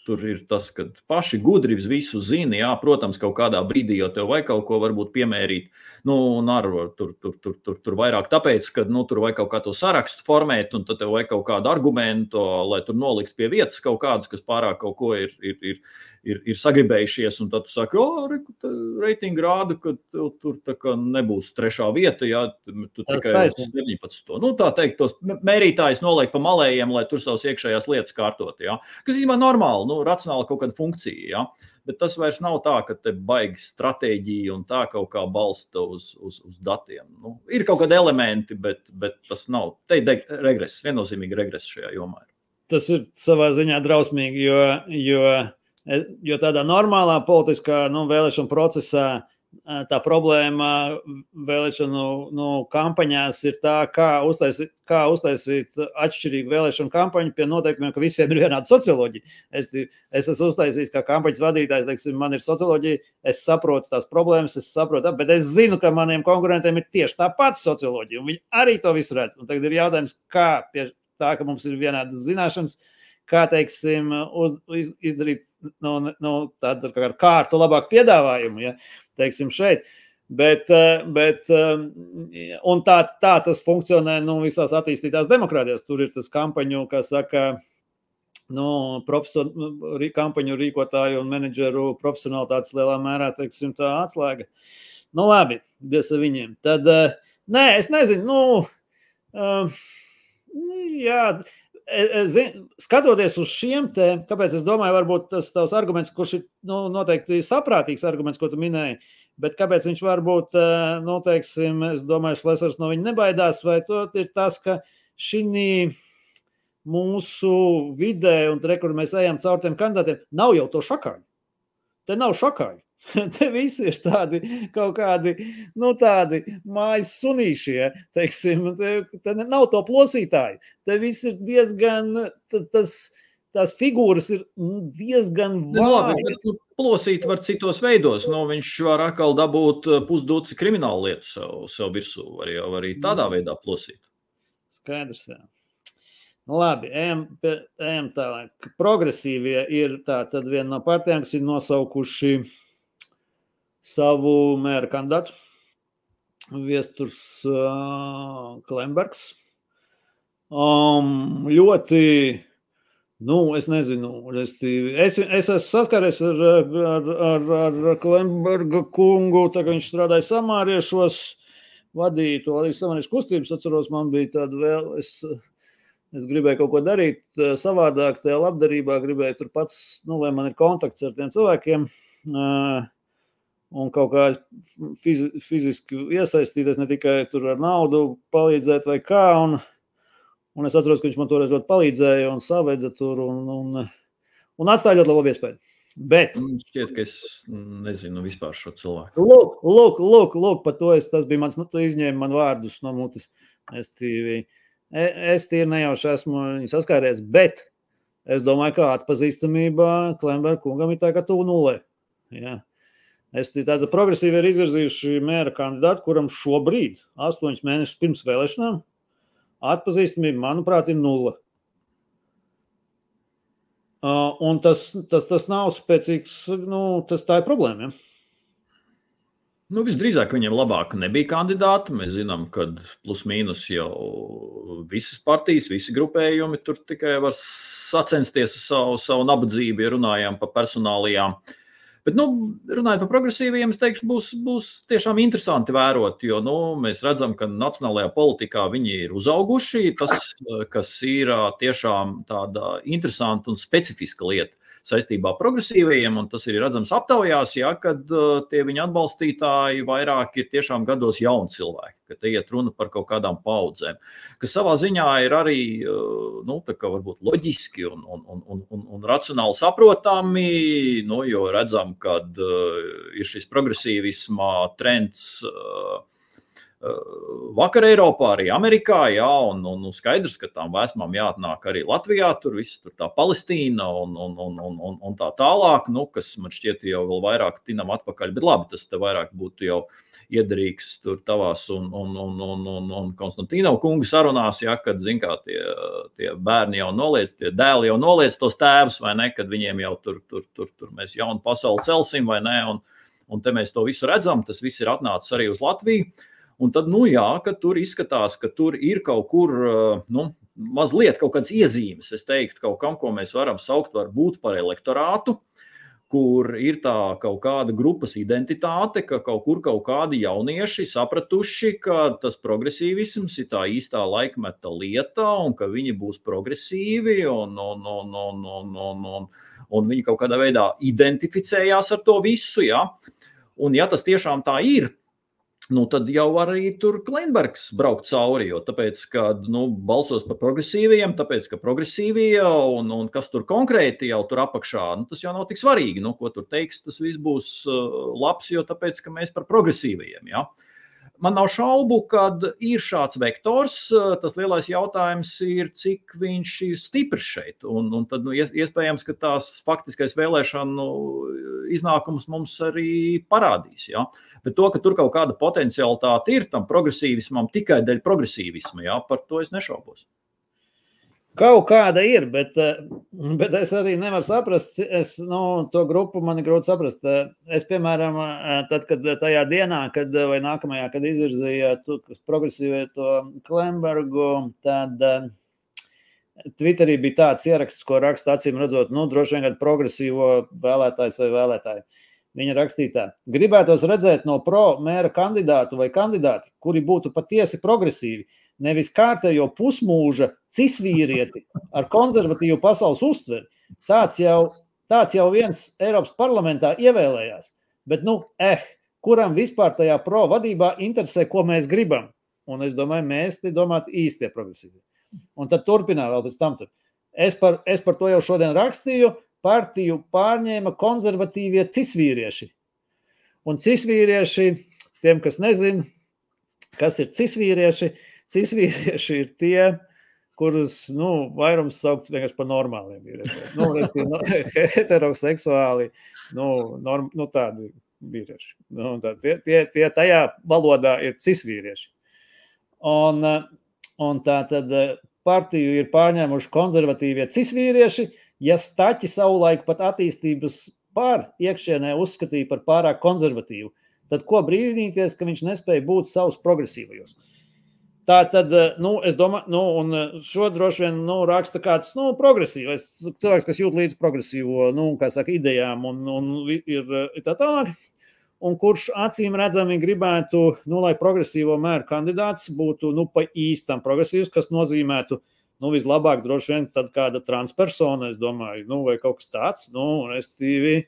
tur ir tas, ka paši gudri visu zina, jā, protams, kaut kādā brīdī jau tev vajag kaut ko varbūt piemērīt, un tur vairāk tāpēc, ka, tur vajag kaut kā to sarakstu formēt, un tad tev vajag kaut kādu argumentu, lai tur nolikt pie vietas kaut kādas, kas pārāk kaut ko ir sagribējušies, un tad tu saki, reitingi rāda, ka tur tā kā nebūs 3. vieta, jā, tu tikai 17. Tā teikt, tos mērītājus noliek pa malējiem, lai tur savas iekšējās lietas kārtot, jā. Kas īstenībā normāli, racionāli kaut kāda funkcija, jā. Bet tas vairs nav tā, ka te baigi stratēģija un tā kaut kā balsta uz datiem. Ir kaut kādi elementi, bet tas nav. Te regress, viennozīmīgi regress šajā jomā ir.
Tas ir savā ziņā drausmīgi, jo tādā normālā politiskā vēlēšana procesā tā problēma vēlēšanu kampaņās ir tā, kā uztaisīt atšķirīgu vēlēšanu kampaņu pie noteikumiem, ka visiem ir vienāda socioloģija. Es esmu uztaisījis kā kampaņas vadītājs, teiksim, man ir socioloģija, es saprotu tās problēmas, bet es zinu, ka maniem konkurentiem ir tieši tā pati socioloģija, un viņi arī to visu redz. Un tagad ir jautājums, kā pie tā, ka mums ir vienādas zināšanas, kā, teiksim, izdarīt tādu kārtu labāku piedāvājumu, ja, teiksim, šeit. Bet un tā tas funkcionē visās attīstītās demokrātijās. Tur ir tas kampaņu, kā saka, kampaņu rīkotāju un menedžeru profesionalitātes lielā mērā, teiksim, tā atslēga. Labi, Dievs ar viņiem. Tad, nē, es nezinu, jā, skatoties uz šiem te, kāpēc es domāju, varbūt tas tavs arguments, kurš ir noteikti saprātīgs arguments, ko tu minēji, bet kāpēc viņš varbūt, teiksim, es domāju, Šlesers no viņa nebaidās, vai to ir tas, ka šī mūsu vidē un kur mēs ejam caur tiem kandidātiem, nav jau to šakāļu. Te nav šakāļu. Te visi ir tādi kaut kādi, tādi mājas sunīšie, teiksim, te nav to plosītāju. Te viss ir diezgan, tās figūras ir diezgan vājas.
Plosīt var citos veidos, viņš var atkal dabūt pusdūci kriminālu lietu sev virsū, var arī tādā veidā plosīt.
Skaidrs, jā. Labi, ejam tālāk. Progresīvie ir tad viena no partijām, kas ir nosaukuši savu mēra kandidātu, Viesturs Klembergs. Ļoti, es nezinu, es esmu saskaries ar Klemberga kungu, tā kā viņš strādāja samāriešos, vadīja to arī samariešu kustības, atceros, man bija tāda vēl, es gribēju kaut ko darīt savādāk, tajā labdarībā gribēju tur pats, lai man ir kontakts ar tiem cilvēkiem, un kaut kā fiziski iesaistīties, ne tikai tur ar naudu palīdzēt vai kā, un es atceros, ka viņš man toreiz ļoti palīdzēja un saveda tur, un atstāja ļoti labu iespēju. Bet
šķiet, ka es nezinu vispār šo cilvēku.
Lūk, par to tas bija mans, tu izņēmi man vārdus no mutes. Es tīri nejauši esmu viņu saskāries, bet es domāju, ka atpazīstamībā Klemberga kungam ir tā, ka tuvu nulē. Jā. Tāda progresīvi ir izvirzījuši mēra kandidātu, kuram šobrīd, 8 mēnešus pirms vēlēšanām, atpazīstamība, manuprāt, ir 0. Un tas nav spēcīgs, tā ir problēma, ja?
Visdrīzāk viņiem labāk nebija kandidāti. Mēs zinām, ka plus mīnus jau visas partijas, visi grupējumi tur tikai var sacensties ar savu nabadzību, ja runājām par personālijām. Bet, runājot par progresīviem, es teikšu, būs tiešām interesanti vērot, jo, mēs redzam, ka nacionālajā politikā viņi ir uzauguši, tas, kas ir tiešām tāda interesanta un specifiska lieta saistībā progresīvajiem, un tas ir redzams aptaujās, kad tie viņa atbalstītāji vairāk ir tiešām gados jauni cilvēki, ka te iet runa par kaut kādām paudzēm, kas savā ziņā ir arī, tā kā varbūt loģiski un racionāli saprotami, jo redzam, kad ir šis progresīvisma trends vakar Eiropā, arī Amerikā, un skaidrs, ka tām vēsmām jāatnāk arī Latvijā, tur viss tur tā Palestīna un tā tālāk, kas man šķiet jau vēl vairāk tinam atpakaļ, bet labi, tas te vairāk būtu jau iederīgs tur tavās un Konstantīnova kunga sarunās, ja, kad, zin kā, tie bērni jau noliec, tie dēli jau noliec tos tēvus, vai ne, kad viņiem jau tur mēs jaunu pasauli celsim, vai ne, un te mēs to visu redzam, tas viss ir atnācis arī uz Latviju, un tad, nu jā, ka tur izskatās, ka tur ir kaut kur, nu, mazliet kaut kāds iezīmes, es teiktu, kaut kam, ko mēs varam saukt, varbūt par elektorātu, kur ir tā kaut kāda grupas identitāte, ka kaut kur kaut kādi jaunieši sapratuši, ka tas progresīvisms ir tā īstā laikmeta lieta un ka viņi būs progresīvi un viņi kaut kādā veidā identificējās ar to visu, ja? Un ja tas tiešām tā ir, nu, tad jau arī tur Kleinbergs braukt cauri, jo tāpēc, ka, nu, balsos par progresīviem, tāpēc, ka progresīvie un kas tur konkrēti jau tur apakšā, nu, tas jau nav tik svarīgi, nu, ko tur teiks, tas viss būs labs, jo tāpēc, ka mēs par progresīviem, ja. Man nav šaubu, kad ir šāds vektors, tas lielais jautājums ir, cik viņš ir stiprs šeit, un tad, nu, iespējams, ka tās faktiskais vēlēšanu iznākums mums arī parādīs, ja. Bet to, ka tur kaut kāda potencialitāte ir tam progresīvismam tikai dēļ progresīvisma, ja, par to es nešaubos.
Kaut kāda ir, bet es arī nevaru saprast, to grupu man ir grūti saprast. Es, piemēram, tad, kad tajā dienā, vai nākamajā, kad izvirzīja progresīvie to Kleinbergu, tad Twitterī bija tāds ieraksts, ko raksta acīm redzot, nu, droši vien, kad progresīvo vēlētājs vai vēlētāji. Viņa rakstīja tā: gribētos redzēt no pro-mēra kandidātu vai kandidāti, kuri būtu patiesi progresīvi, nevis kārtējo pusmūža cisvīrieti ar konservatīvu pasaules uztveri. Tāds jau viens Eiropas parlamentā ievēlējās. Bet, nu, kuram vispār tajā pro vadībā interesē, ko mēs gribam? Un es domāju, mēs te domāt īstie progresīvi. Un tad turpinā vēl pēc tam. Es par to jau šodien rakstīju. Partiju pārņēma konservatīvie cisvīrieši. Un cisvīrieši, tiem, kas nezin, kas ir cisvīrieši ir tie, kurus, nu, vairums saukt vienkārši par normāliem vīriešiem. Nu, heteroseksuāli, nu tādi vīrieši. Nu, tie tajā valodā ir cisvīrieši. Un tā tad partiju ir pārņēmuši konservatīvie cisvīrieši, ja Staķi savulaik pat attīstības pār iekšienē uzskatīja par pārāk konservatīvu, tad ko brīnīties, ka viņš nespēja būt savus progresīvajos. Tā tad, nu, es domāju, un šo droši vien, raksta kāds, progresīvais cilvēks, kas jūt līdz progresīvo, kā saka, idejām un ir tā tālāk, un kurš acīm redzami gribētu, lai progresīvo mēru kandidāts būtu, pa īstam progresīvs, kas nozīmētu, vislabāk droši vien tad kāda transpersona, es domāju, vai kaut kas tāds, restīvi,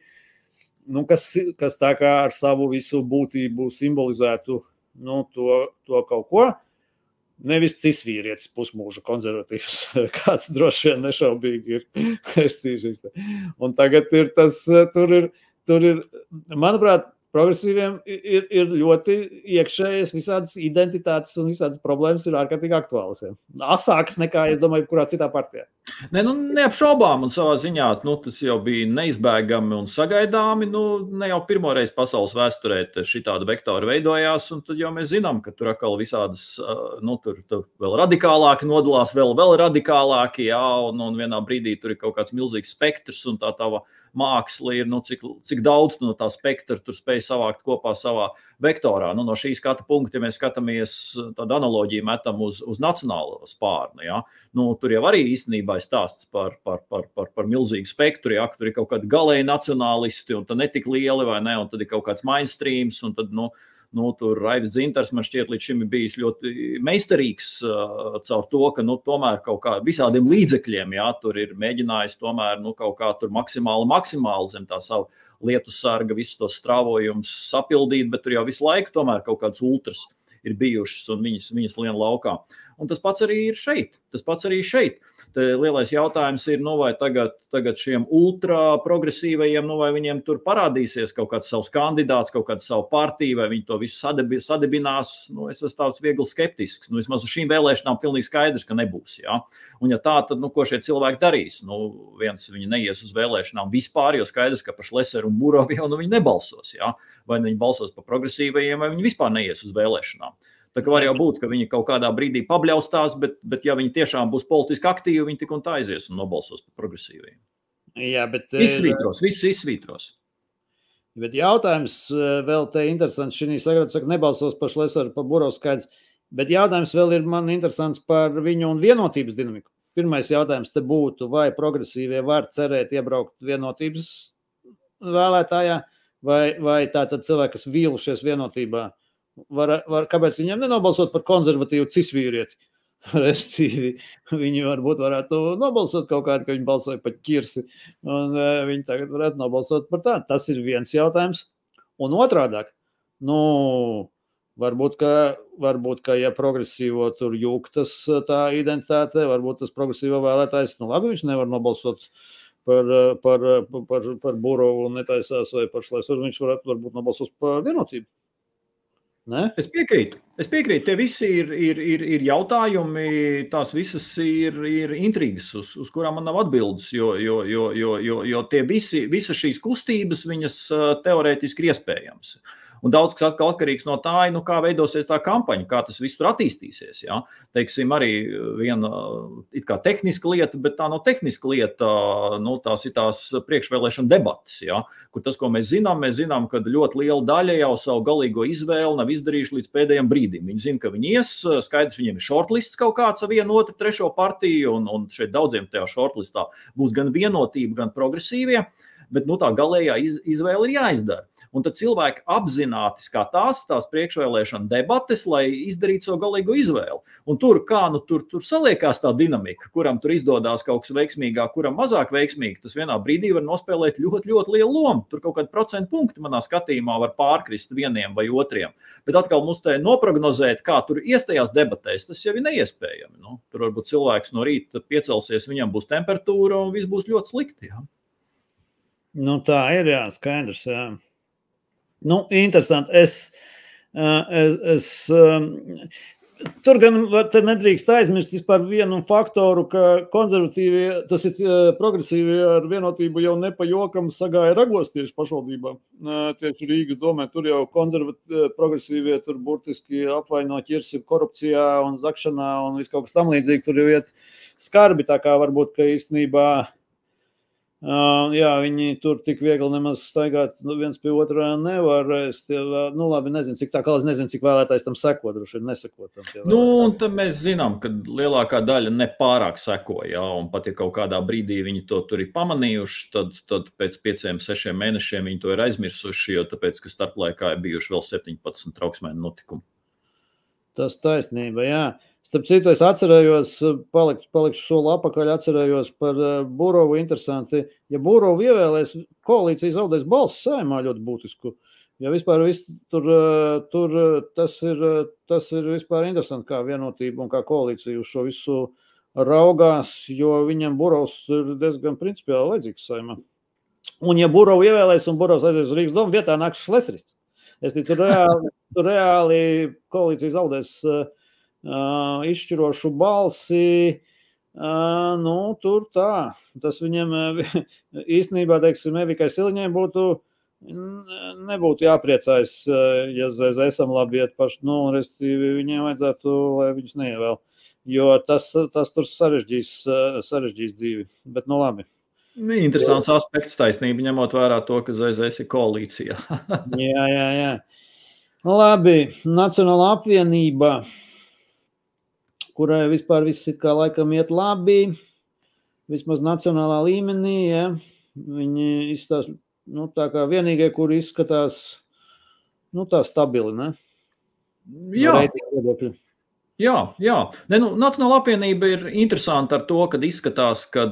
kas tā kā ar savu visu būtību simbolizētu, to kaut ko, nevis cisvīrietis pusmūža konservatīvs, kāds droši vien nešaubīgi ir. Un tagad ir tas, tur ir, manuprāt, progresīviem ir ļoti iekšējas visādas identitātes un visādas problēmas ir ārkārtīgi aktuālas. Asākas nekā, es domāju, kurā citā partijā.
Neapšaubām un savā ziņā, tas jau bija neizbēgami un sagaidāmi, ne jau pirmoreiz pasaules vēsturē šitāda vektora veidojās, un tad jau mēs zinām, ka tur atkal visādas, tur vēl radikālāki nodalās, vēl radikālāki, jā, un vienā brīdī tur ir kaut kāds milzīgs spektrs, un tā tava māksla ir, cik daudz no tā spektra tur spēj savākt kopā savā vektorā. No šī skata punkta, ja mēs skatāmies tādu analoģiju metam uz nacionālo spārnu, ja? Tur jau arī īstenībā ir stāsts par milzīgu spektru, ja? Tur ir kaut kādi galēji nacionālisti, un tad netik lieli, vai ne, un tad ir kaut kāds mainstreams, un tad, tur Raivis Dzintars man šķiet līdz šim ir bijis ļoti meistarīgs caur to, ka, tomēr kaut kā visādiem līdzekļiem, jā, tur ir mēģinājis tomēr, kaut kā tur maksimāli zem tā savu lietu sarga, visus tos strāvojumus sapildīt, bet tur jau visu laiku tomēr kaut kāds ultras ir bijušas un viņas lien laukā. Un tas pats arī ir šeit. Te lielais jautājums ir, vai tagad šiem ultra progresīvajiem, vai viņiem tur parādīsies kaut kāds savs kandidāts, kaut kāda savu partiju, vai viņi to visu sadibinās. Es esmu tāds viegli skeptisks. Vismaz uz šīm vēlēšanām pilnīgi skaidrs, ka nebūs. Ja? Un ja tā, tad ko šie cilvēki darīs? Viens, viņi neies uz vēlēšanām vispār, jo skaidrs, ka par Šleseru un Burovu jau viņi nebalsos. Ja? Vai viņi balsos par progresīvajiem, vai viņi vispār neies uz vēlēšanām. Tā kā var jau būt, ka viņi kaut kādā brīdī pabļaustās, bet ja viņi tiešām būs politiski aktīvi, viņi tik un tā aizies un nobalsos par progresīvajiem.
Jā, bet
visus izsvītros.
Bet jautājums vēl te interesants, šī sagrada saka, nebalsos par Šleseru, par Burovu skaidrs, bet jautājums vēl ir man interesants par viņu un vienotības dinamiku. Pirmais jautājums te būtu, vai progresīvie var cerēt iebraukt vienotības vēlētājā, vai tātad cilvēki, kas vīlušies vienotībā, kāpēc viņiem nenobalsot par konservatīvu cisvīrieti? Restīvi, viņi varbūt varētu nobalsot kaut kādu, ka viņi balsoja par Kirsi, un viņi tagad varētu nobalsot par tādu. Tas ir viens jautājums. Un otrādāk, varbūt, ka ja progresīvo tur jūgtas tā identitāte, varbūt tas progresīvo vēlētājs, labi, viņš nevar nobalsot par Burovu un netaisās vai par Šleseru, viņš varbūt nobalsos par vienotību. Ne? Es piekrītu.
Tie visi ir jautājumi, tās visas ir intrigas, uz kurām man nav atbildes, jo tie visas šīs kustības, viņas teorētiski ir iespējams. Un daudz kas atkal atkarīgs no tā, kā veidosies tā kampaņa, kā tas viss tur attīstīsies. Ja? Teiksim, arī viena it kā tehniska lieta, bet tā nav tehniska lieta, tās ir tās priekšvēlēšana debatas, ja? Kur tas, ko mēs zinām, ka ļoti liela daļa jau savu galīgo izvēli nav izdarījuši līdz pēdējiem brīdim. Viņi zina, ka viņi ies, skaidrs, viņiem ir shortlists kaut kāds ar vienu, otru, trešo partiju, un šeit daudziem tajā shortlistā būs gan vienotība, gan progresīvie, bet tā galējā izvēle ir jāizdara. Un tad cilvēki apzināti skatās tās priekšvēlēšana debates, lai izdarītu savu galīgo izvēli. Un tur saliekās tā dinamika, kuram tur izdodās kaut kas veiksmīgāk, kuram mazāk veiksmīgi, tas vienā brīdī var nospēlēt ļoti, ļoti lielu lomu. Tur kaut kādi procentu punkti manā skatījumā var pārkrist vieniem vai otriem. Bet atkal mums te noprognozēt, kā tur iestajās debatēs, tas jau ir neiespējami. Tur varbūt cilvēks no rīta piecelsies, viņam būs temperatūra un viss būs ļoti slikti. Ja?
Tā ir, jā, skaidrs, jā. Interesanti. Tur gan nedrīkst aizmirst vispār vienu faktoru, ka konservatīvie, tas ir progresīvie ar vienotību jau nepajokam sagāja ragos tieši pašvaldībā. Tieši Rīgas domē, tur jau progresīvie tur burtiski apvaino Kirsi korupcijā un zakšanā un viss kaut kas tam līdzīgi. Tur jau iet skarbi, tā kā varbūt, ka īstenībā jā, viņi tur tik viegli nemaz staigāt viens pie otrā nevar. Labi, nezinu, cik vēlētājs tam seko, droši vien neseko tam.
Un tad mēs zinām, ka lielākā daļa nepārāk seko, jā, un pat ja kaut kādā brīdī viņi to tur ir pamanījuši, tad pēc 5-6 mēnešiem viņi to ir aizmirsuši, jo tāpēc, ka starplaikā ir bijuši vēl 17 trauksmēni notikumi.
Tas taisnība, jā. Starp citu, es atcerējos, palikšu soli apakaļ, atcerējos par Burovu interesanti. Ja Burovu ievēlēs, koalīcija zaudēs balsu Saeimā ļoti būtisku. Ja vispār tur tas ir vispār interesanti, kā vienotība un kā koalīcija uz šo visu raugās, jo viņam Burovs ir diezgan principiāli vajadzīgs Saeimā. Un ja Burovu ievēlēs un Burovs aizies uz Rīgas domu, vietā nāks Šleserists. Tur reāli koalīcija zaudēs izšķirošu balsi, tur tā. Tas viņam īstenībā, teiksim, Evikai Siliņai nebūtu jāpriecājas, ja ZZSam labi iet paši, restīvi viņiem vajadzētu, lai viņus neievēl, jo tas tur sarežģīs dzīvi, bet labi.
Interesants aspekts, taisnība, ņemot vērā to, ka ZZS ir koalīcijā.
Jā. Labi, Nacionālā apvienība, kurai vispār viss it kā laikam iet labi, vismaz nacionālā līmenī, ja, viņi izstās, tā kā vienīgie, kuri izskatās, tā stabili, ne?
Jā. Jā. Ne, Nacionāla apvienība ir interesanta ar to, kad izskatās, ka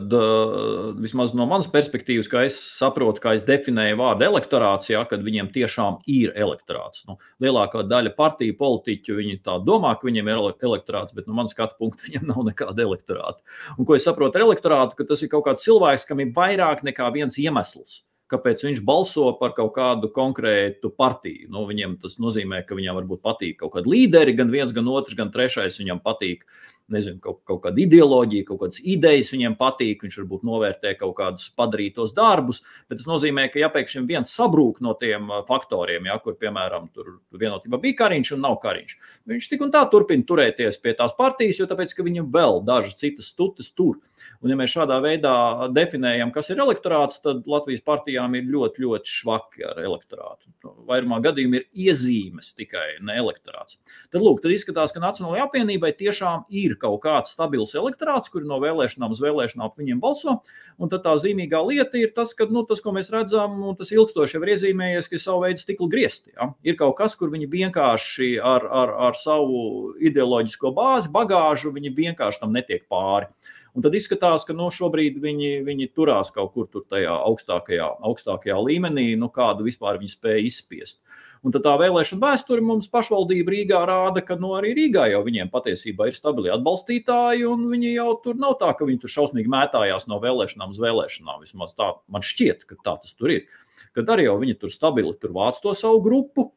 vismaz no manas perspektīvas, kā es saprotu, kā es definēju vārdu elektorāts, kad viņiem tiešām ir elektorāts. Lielākā daļa partiju politiķu, viņi tā domā, ka viņiem ir elektorāts, bet no manas skatu punkta viņiem nav nekāda elektorāta. Un ko es saprotu ar elektorātu, ka tas ir kaut kāds cilvēks, kam ir vairāk nekā viens iemesls, kāpēc viņš balso par kaut kādu konkrētu partiju. Viņam tas nozīmē, ka viņam varbūt patīk kaut kādi līderi, gan viens, gan otrs, gan trešais. Viņam patīk, nezinu, kaut kāda ideoloģija, kaut kādas idejas viņam patīk. Viņš varbūt novērtē kaut kādus padarītos darbus, bet tas nozīmē, ka ja pēkšņi viens sabrūk no tiem faktoriem, kur, piemēram, tur vienotībā bija Kariņš un nav Kariņš. Viņš tik un tā turpina turēties pie tās partijas, jo tāpēc, ka viņam vēl dažas citas stutas tur. Un ja mēs šādā veidā definējam, kas ir elektorāts, tad Latvijas partijām ir ļoti, ļoti švaki ar elektorātu. Vairumā gadījumā ir iezīmes tikai, ne elektorāts. Tad izskatās, ka Nacionālajai apvienībai tiešām ir kaut kāds stabils elektorāts, kuri no vēlēšanām uz vēlēšanām viņiem balso. Un tad tā zīmīgā lieta ir tas, ka tas, ko mēs redzam, tas ilgstoši jau ir iezīmējies, ka ir savu veidu stikla griezti. Ja? Ir kaut kas, kur viņi vienkārši ar savu ideoloģisko bāzi, bagāžu, viņi vienkārši tam netiek pāri. Un tad izskatās, ka šobrīd viņi turās kaut kur tur tajā augstākajā līmenī, kādu vispār viņi spēja izspiest. Un tad tā vēlēšana vēsture mums pašvaldība Rīgā rāda, ka arī Rīgā jau viņiem patiesībā ir stabili atbalstītāji, un viņi jau tur nav tā, ka viņi tur šausmīgi mētājās no vēlēšanām uz vēlēšanām. Vismaz tā man šķiet, ka tā tas tur ir. Kad arī jau viņi tur stabili tur vāc to savu grupu.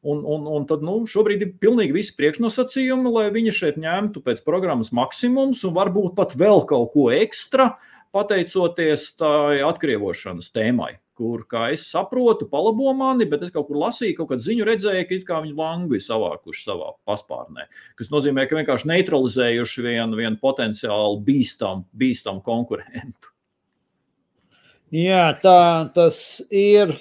Un tad šobrīd ir pilnīgi visi priekšnosacījumi, lai viņi šeit ņemtu pēc programmas maksimums un varbūt pat vēl kaut ko ekstra, pateicoties tā atkrievošanas tēmai, kur, kā es saprotu, palabo mani, bet es kaut kur lasīju, kaut kādu ziņu redzēju, ka it kā viņi langu ir savākuši savā paspārnē, kas nozīmē, ka vienkārši neutralizējuši vienu potenciāli bīstam konkurentu.
Jā, tā tas ir.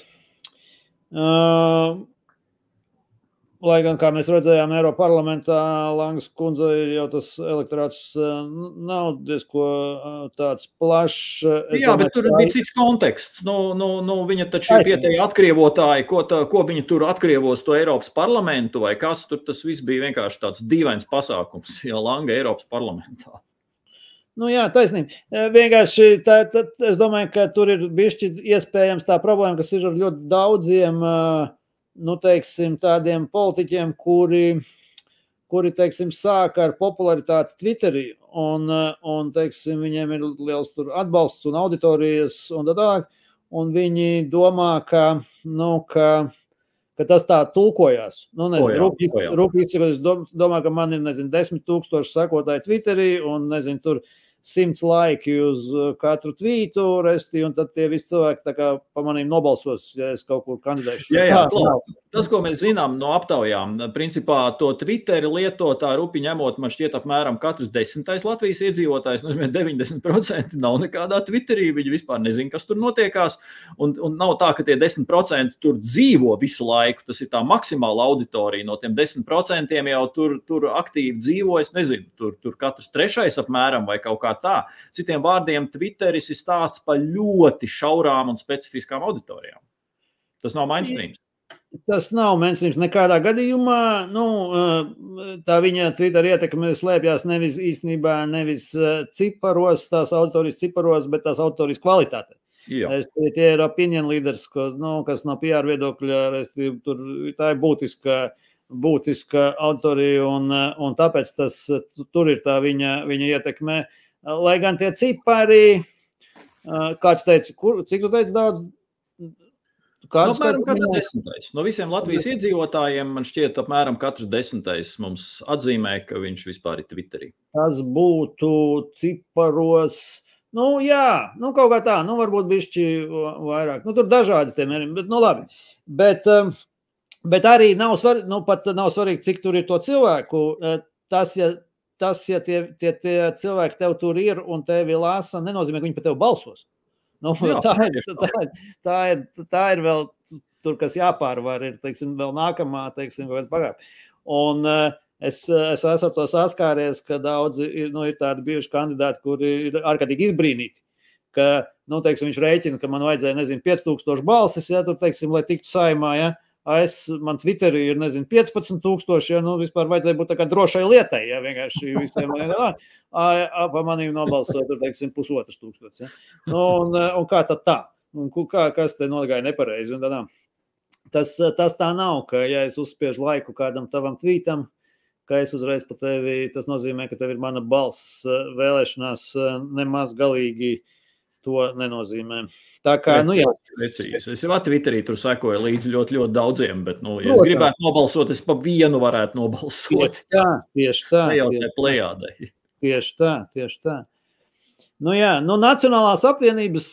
Lai gan, kā mēs redzējām, Eiroparlamentā Langas kundze jau tas elektorāts nav diezko tāds plašs.
Jā, bet tur bija cits konteksts. Viņa taču ir vietēji atkrievotāji, ko viņi tur atkrievos to Eiropas parlamentu vai kas tur, tas viss bija vienkārši tāds dīvains pasākums, ja Langa Eiropas parlamentā.
Jā, taisnība. Vienkārši es domāju, ka tur ir bišķi iespējams tā problēma, kas ir ar ļoti daudziem tādiem politiķiem, kuri teiksim, sāka ar popularitāti Twitterī, un teiksim, viņiem ir liels tur atbalsts un auditorijas, un viņi domā, ka tas tā tulkojās. Rūpīgi, es domāju, ka man ir, 10 000 sekotāji Twitterī, un, tur 100 laiki uz katru tvītu, un tad tie visi cilvēki tā kā pa manīm nobalsos, ja es kaut kur kandidēšu.
Jā, tas, ko mēs zinām no aptaujām, principā to Twitteri lietotā rupi ņemot, man šķiet apmēram katrs 10. Latvijas iedzīvotājs, 90% nav nekādā Twitterī, viņi vispār nezin, kas tur notiekās, un nav tā, ka tie 10% tur dzīvo visu laiku, tas ir tā maksimāla auditorija, no tiem 10% jau tur aktīvi dzīvo, es nezinu, tur katrs trešais apmēram vai kaut kā tā. Citiem vārdiem, Twitteris ir stāsts par ļoti šaurām un specifiskām auditorijām. Tas nav mainstreams.
Tas nav mainstreams nekādā gadījumā. Tā viņa Twitter ietekme slēpjās nevis ciparos, tās auditorijas ciparos, bet tās auditorijas kvalitāte. Tie ir opinion leaders, kas no PR viedokļa, tā ir būtiska auditorija, un tāpēc tur ir tā viņa ietekme. Lai gan tie cipari, kāds teica, cik tu teici daudz?
Apmēram katrs 10. No visiem Latvijas iedzīvotājiem, man šķiet, apmēram katrs 10. mums atzīmē, ka viņš vispār ir Twitterī.
Tas būtu ciparos, kaut kā tā, varbūt bišķi vairāk. Tur dažādi tie mērījumi, bet labi. Bet arī nav svarīgi, cik tur ir to cilvēku. Ja tie cilvēki tev tur ir un tevi lasa, nenozīmē, ka viņi par tevi balsos. Tā ir vēl tur, kas jāpārvar, ir, vēl nākamā, pagājušā. Un es esmu ar to saskāries, ka daudzi ir tādi bijuši kandidāti, kuri ir ārkārtīgi izbrīnīti, ka, viņš rēķina, ka man vajadzēja, 5000 balsis, lai tiktu Saeimā, Man Twitterī ir, 15,000, ja, vispār vajadzēja būt tā kā drošai lietai, ja, vienkārši visiem pa manīm nobalsoja, tur, teiksim, 1,500, ja. Un kā tad tā? Un kas te nogāja nepareizi? Un tādā. Tas tā nav, ka, ja es uzspiežu laiku kādam tavam tvītam, ka es uzreiz pa tevi, tas nozīmē, ka tev ir mana balss vēlēšanās, nemaz galīgi to nenozīmē. Tā kā, jā.
Precīzi. Es jau Twitterī tur sekoju līdzi ļoti, ļoti daudziem, bet, ja es gribētu nobalsot, es pa vienu varētu nobalsot.
Tieši tā.
Ne jau te plejādai.
Tieši tā. Jā, Nacionālās apvienības,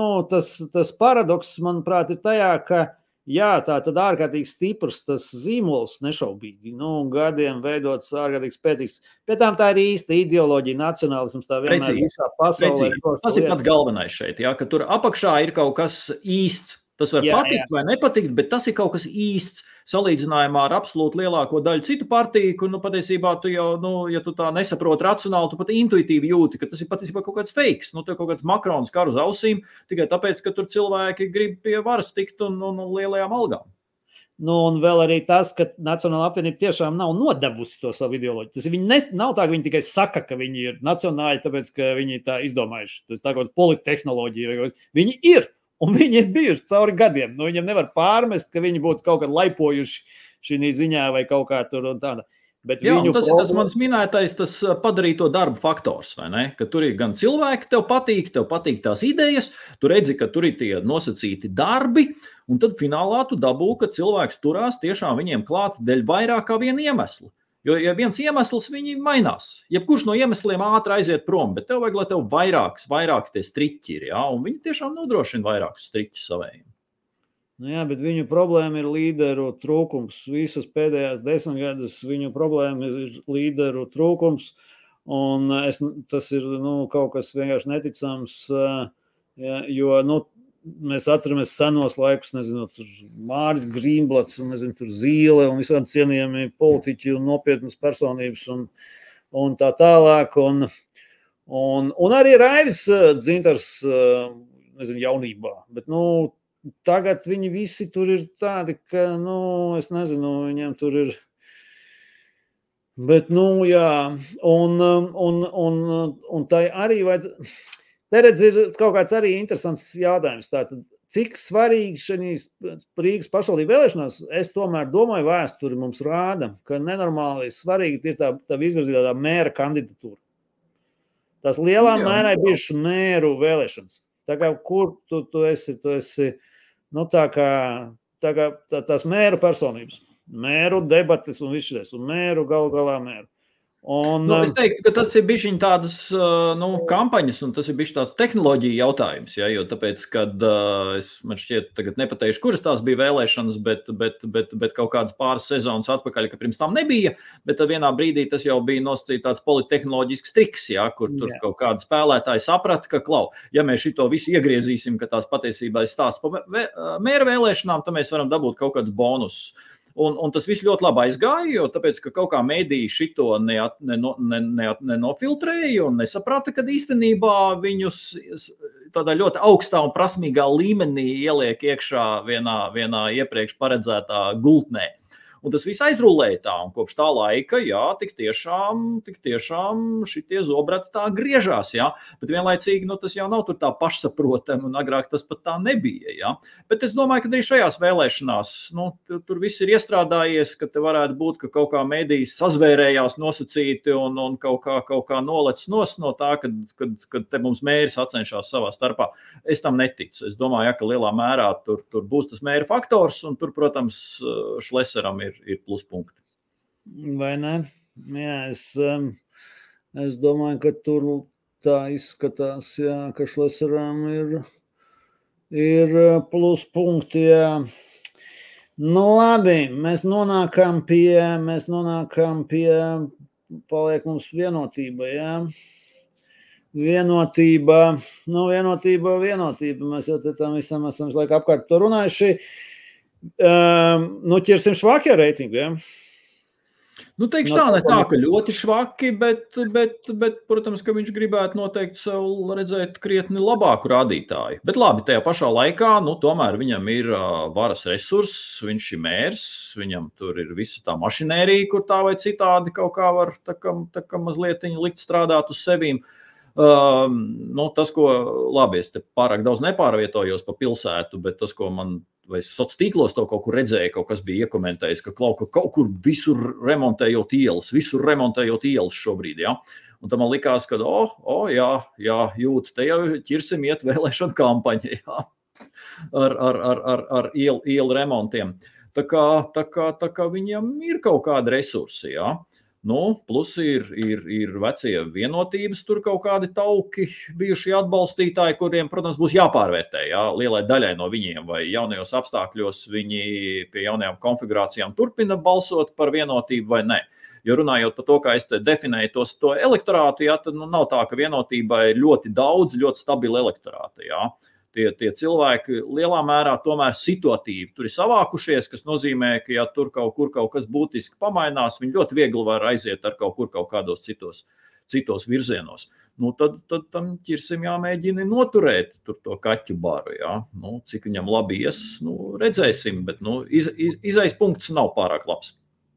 tas paradoks, manuprāt, ir tajā, ka jā, tā tad ārkārtīgi stiprs tas zīmols, nešaubīgi, gadiem veidots ārkārtīgi spēcīgs. Pēc tam tā ir īsta ideoloģija, nacionālisms, tā vienmēr visā pasaulē.
Tas ir pats galvenais šeit, ja, ka tur apakšā ir kaut kas īsts. Tas var patikt vai nepatikt, bet tas ir kaut kas īsts salīdzinājumā ar absolūti lielāko daļu citu partiju, kur, patiesībā tu jau, ja tu tā nesaproti racionāli, tu pat intuitīvi jūti, ka tas ir patiesībā kaut kāds fakes. Tev kaut kāds Makrons kar uz ausīm, tikai tāpēc, ka tur cilvēki grib pie varas tikt un lielajām algām.
Un vēl arī tas, ka Nacionāla apvienība tiešām nav nodevusi to savu ideoloģiju. Tas viņi nav tā, ka viņi tikai saka, ka viņi ir nacionāļi, tāpēc, ka viņi tā izdomājuši. Tas tā kā polittehnoloģija. Viņi ir. Un viņi ir bijuši cauri gadiem. Viņam nevar pārmest, ka viņi būtu kaut kad laipojuši šī ziņā vai kaut kā tur un tāda. Bet
jā, tas ir tas mans minētais, tas padarīto darbu faktors, vai ne? Ka tur ir gan cilvēki, tev patīk tās idejas, tu redzi, ka tur ir tie nosacīti darbi, un tad finālā tu dabū, ka cilvēks turās tiešām viņiem klāt dēļ vairāk kā viena iemesla. Jo, ja viens iemesls, viņi mainās. Jebkurš no iemesliem ātri aiziet prom, bet tev vajag, lai tev vairāk tie striķi ir, ja? Un viņi tiešām nodrošina vairākus striķus savējiem.
Jā, bet viņu problēma ir līderu trūkums. Visas pēdējās 10 gadus viņu problēma ir līderu trūkums, un tas ir kaut kas vienkārši neticams, jo mēs atceramies senos laikus, tur Māris Grīnblats, un tur Zīle, un visādi cienījami politiķi un nopietnas personības, un tā tālāk, un arī Raivis Dzintars, jaunībā, bet, tagad viņi visi tur ir tādi, ka, es nezinu, viņiem tur ir, bet, jā, un tai arī vajadz. Te redz, ir kaut kāds arī interesants jautājums. Tātad, cik svarīgi šīs Rīgas pašvaldību vēlēšanās, es tomēr domāju, vēsturi mums rāda, ka nenormāli svarīgi ir tā izvirzītā mēra kandidatūra. Tās lielā mērā ir bijušas mēru vēlēšanas. Tā kā, kur tu esi, tā kā tās mēru personības, mēru debates un viss šis, un mēru galā mēru.
Es teiktu, ka tas ir bišķiņ tādas kampaņas, un tas ir bišķi tāds tehnoloģija jautājums, ja, jo tāpēc, kad man šķiet, tagad nepateikšu, kuras tās bija vēlēšanas, bet kaut kādas pāris sezonas atpakaļ, ka pirms tam nebija, bet tad vienā brīdī tas jau bija nosacīt tāds polittehnoloģisks triks, ja, kur tur kaut kādi spēlētāji saprata, ka ja mēs šito visu iegriezīsim, ka tās patiesībā ir stāsts par mēra vēlēšanām, tad mēs varam dabūt kaut kādus bonusus. Un tas viss ļoti labi aizgāja, jo tāpēc, ka kaut kā mēdīji šito nenofiltrēja un nesaprata, ka īstenībā viņus tādā ļoti augstā un prasmīgā līmenī ieliek iekšā vienā iepriekš paredzētā gultnē. Un tas viss aizrullēja tā, un kopš tā laika, jā, tik tiešām šitie zobrati tā griežās, jā. Bet vienlaicīgi, tas jau nav tur tā pašsaprotami, un agrāk tas pat tā nebija, jā. Bet es domāju, ka arī šajās vēlēšanās, tur viss ir iestrādājies, ka te varētu būt, ka kaut kā mēdījis sazvērējās nosacīti un kaut kā nolec no tā, kad te mums mēris atcenšās savā starpā. Es tam neticu. Es domāju, ka lielā mērā tur būs tas mēra faktors, un tur, protams, Šleseram ir pluspunkti.
Vai ne? Jā, es domāju, ka tur tā izskatās, jā, ka Šleseram ir pluspunkti, jā. Labi, mēs nonākam pie paliek mums vienotība, jā. Vienotība. Mēs jau te tam visam esam laika apkārt to runājuši. Ķersim švākie reitingu, ja?
Nu, teikšu tā, ne tā, ka ļoti švaki, bet, protams, ka viņš gribētu noteikti sev redzēt krietni labāku rādītāju. Bet labi, tajā pašā laikā, nu, tomēr viņam ir varas resurss, viņš ir mērs, viņam tur ir visa tā mašinērija, kur tā vai citādi kaut kā var tā kā mazliet likt strādāt uz sevīm. Nu, tas, ko, labi, es te pārāk daudz nepārvietojos pa pilsētu, bet tas, ko man vai sociālos tīklos to kaut kur redzēju, kaut kas bija iekomentējis, ka kaut kur visur remontējot ielas šobrīd, ja? Un tam man likās, ka, jā, jūt, te jau ķirsim iet vēlēšanu kampaņai, ja? Ar ielu remontiem. Tā kā viņam ir kaut kāda resursi, ja? Nu, plus ir vecie vienotības, tur kaut kādi tauki bijuši atbalstītāji, kuriem, protams, būs jāpārvērtē, jā, lielai daļai no viņiem, vai jaunajos apstākļos viņi pie jaunajām konfigurācijām turpina balsot par vienotību vai ne. Jo runājot par to, kā es te definēju to elektorātu, jā, tad nav tā, ka vienotībā ir ļoti daudz, ļoti stabili elektorāti, jā. Tie cilvēki lielā mērā tomēr situatīvi tur ir savākušies, kas nozīmē, ka ja tur kaut kas būtiski pamainās, viņi ļoti viegli var aiziet ar kaut kādos citos virzienos. Nu, tad tam ķirsim jāmēģina noturēt tur to kaķu baru, jā. Nu, cik viņam labi ies, nu, redzēsim, bet nu, izejas punkts nav pārāk labs.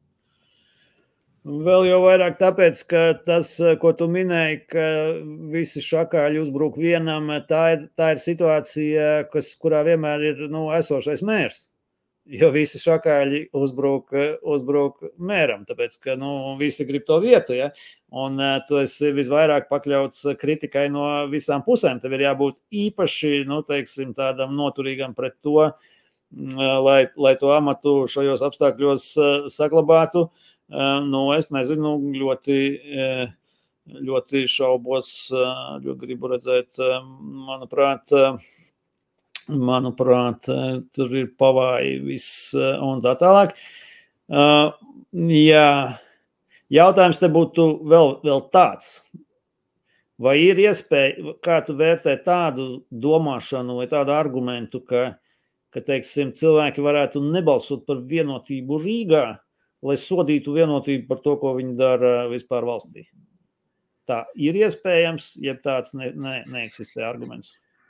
Vēl jau vairāk tāpēc, ka tas, ko tu minēji, ka visi šakāļi uzbruk vienam, tā ir situācija, kurā vienmēr ir esošais mērs. Jo visi šakāļi uzbruk mēram, tāpēc, ka visi grib to vietu, ja? Un tu esi visvairāk pakļauts kritikai no visām pusēm. Tev ir jābūt īpaši, teiksim, tādam noturīgam pret to, lai to amatu šajos apstākļos saglabātu. Es nezinu, ļoti šaubos, ļoti gribu redzēt, manuprāt, tur ir pavāji viss un tā tālāk. Jā, jautājums te būtu vēl tāds. Vai ir iespēja, kā tu vērtē tādu domāšanu vai tādu argumentu, ka teiksim, cilvēki varētu nebalsot par vienotību Rīgā, lai sodītu vienotību par to, ko viņi dara vispār valstī? Tā ir iespējams, jeb tāds neeksistē arguments?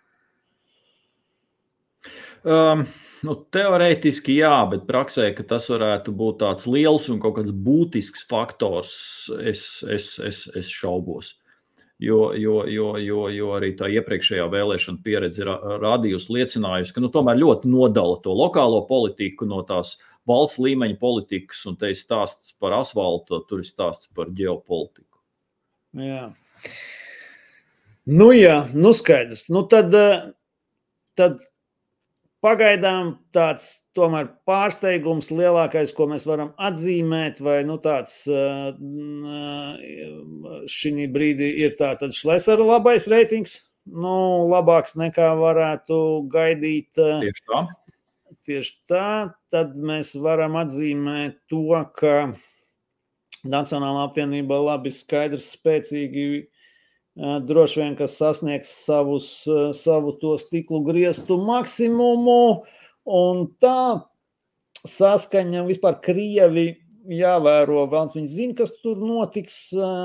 Teorētiski jā, bet praksē, ka tas varētu būt tāds liels un kaut kāds būtisks faktors, es šaubos. Jo arī tā iepriekšējā vēlēšana pieredze ir rādījusi, liecinājusi, ka tomēr ļoti nodala to lokālo politiku no tās valsts līmeņa politikas, un te ir stāsts par asfaltu, tur ir stāsts par ģeopolitiku.
Jā. Skaidrs. Tad pagaidām tāds tomēr pārsteigums lielākais, ko mēs varam atzīmēt, vai tāds šī brīdī ir tātad Šlesera labais reitings, labāks nekā varētu gaidīt.
Tieši tā.
Tieši tā, tad mēs varam atzīmēt to, ka Nacionālā apvienība labi skaidrs, spēcīgi, droši vien, kas sasniegs savu to stiklu griestu maksimumu, un tā saskaņa vispār Krievi jāvēro, viņi zina, kas tur notiks.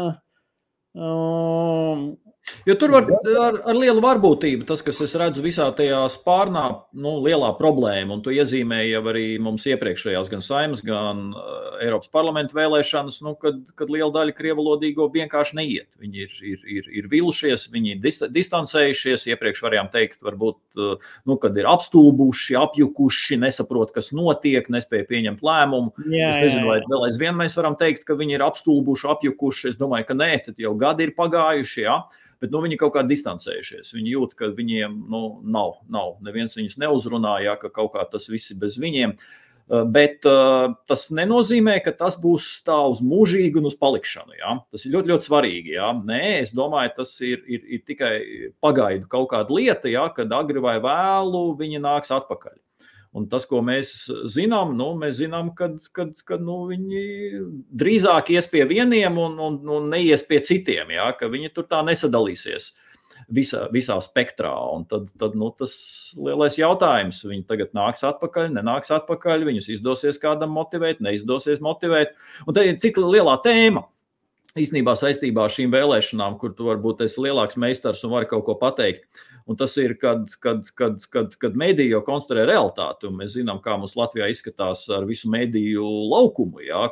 Jo tur var ar lielu varbūtību tas, kas es redzu visā tajā spārnā, lielā problēma, un tu iezīmēji jau arī mums iepriekšējās gan Saeimas, gan Eiropas parlamenta vēlēšanas, kad liela daļa krievalodīgo vienkārši neiet. Viņi ir vilušies, viņi ir distancējušies, iepriekš varējām teikt, varbūt, kad ir apstulbuši, apjukuši, nesaprot, kas notiek, nespēja pieņemt lēmumu. Es nezinu, vai vēl aizvien mēs varam teikt, ka viņi ir apstulbuši, apjukuši, es domāju, ka nē, tad jau gadi ir pagājuši, jā. Bet viņi kaut kā distancējušies. Viņi jūt, ka viņiem nav. Neviens viņus neuzrunā, jā, ka kaut kā tas viss ir bez viņiem. Bet tas nenozīmē, ka tas būs tā uz mūžīgu un uz palikšanu. Jā. Tas ir ļoti, ļoti svarīgi. Jā. Nē, es domāju, tas ir tikai pagaidu kaut kāda lieta, jā, kad agri vai vēlu viņi nāks atpakaļ. Un tas, ko mēs zinām, mēs zinām, ka viņi drīzāk ies pie vieniem un neies pie citiem, jā, ka viņi tur tā nesadalīsies. visā spektrā. Un tad nu, tas lielais jautājums, viņi tagad nāks atpakaļ, nenāks atpakaļ, viņus izdosies kādam motivēt, neizdosies motivēt. Un te ir cik lielā tēma. Īstenībā saistībā ar šīm vēlēšanām, kur tu varbūt esi lielāks meistars un vari kaut ko pateikt. Un tas ir, kad mediji jau konstruē realitāti, un mēs zinām, kā mums Latvijā izskatās ar visu mediju laukumu, ja,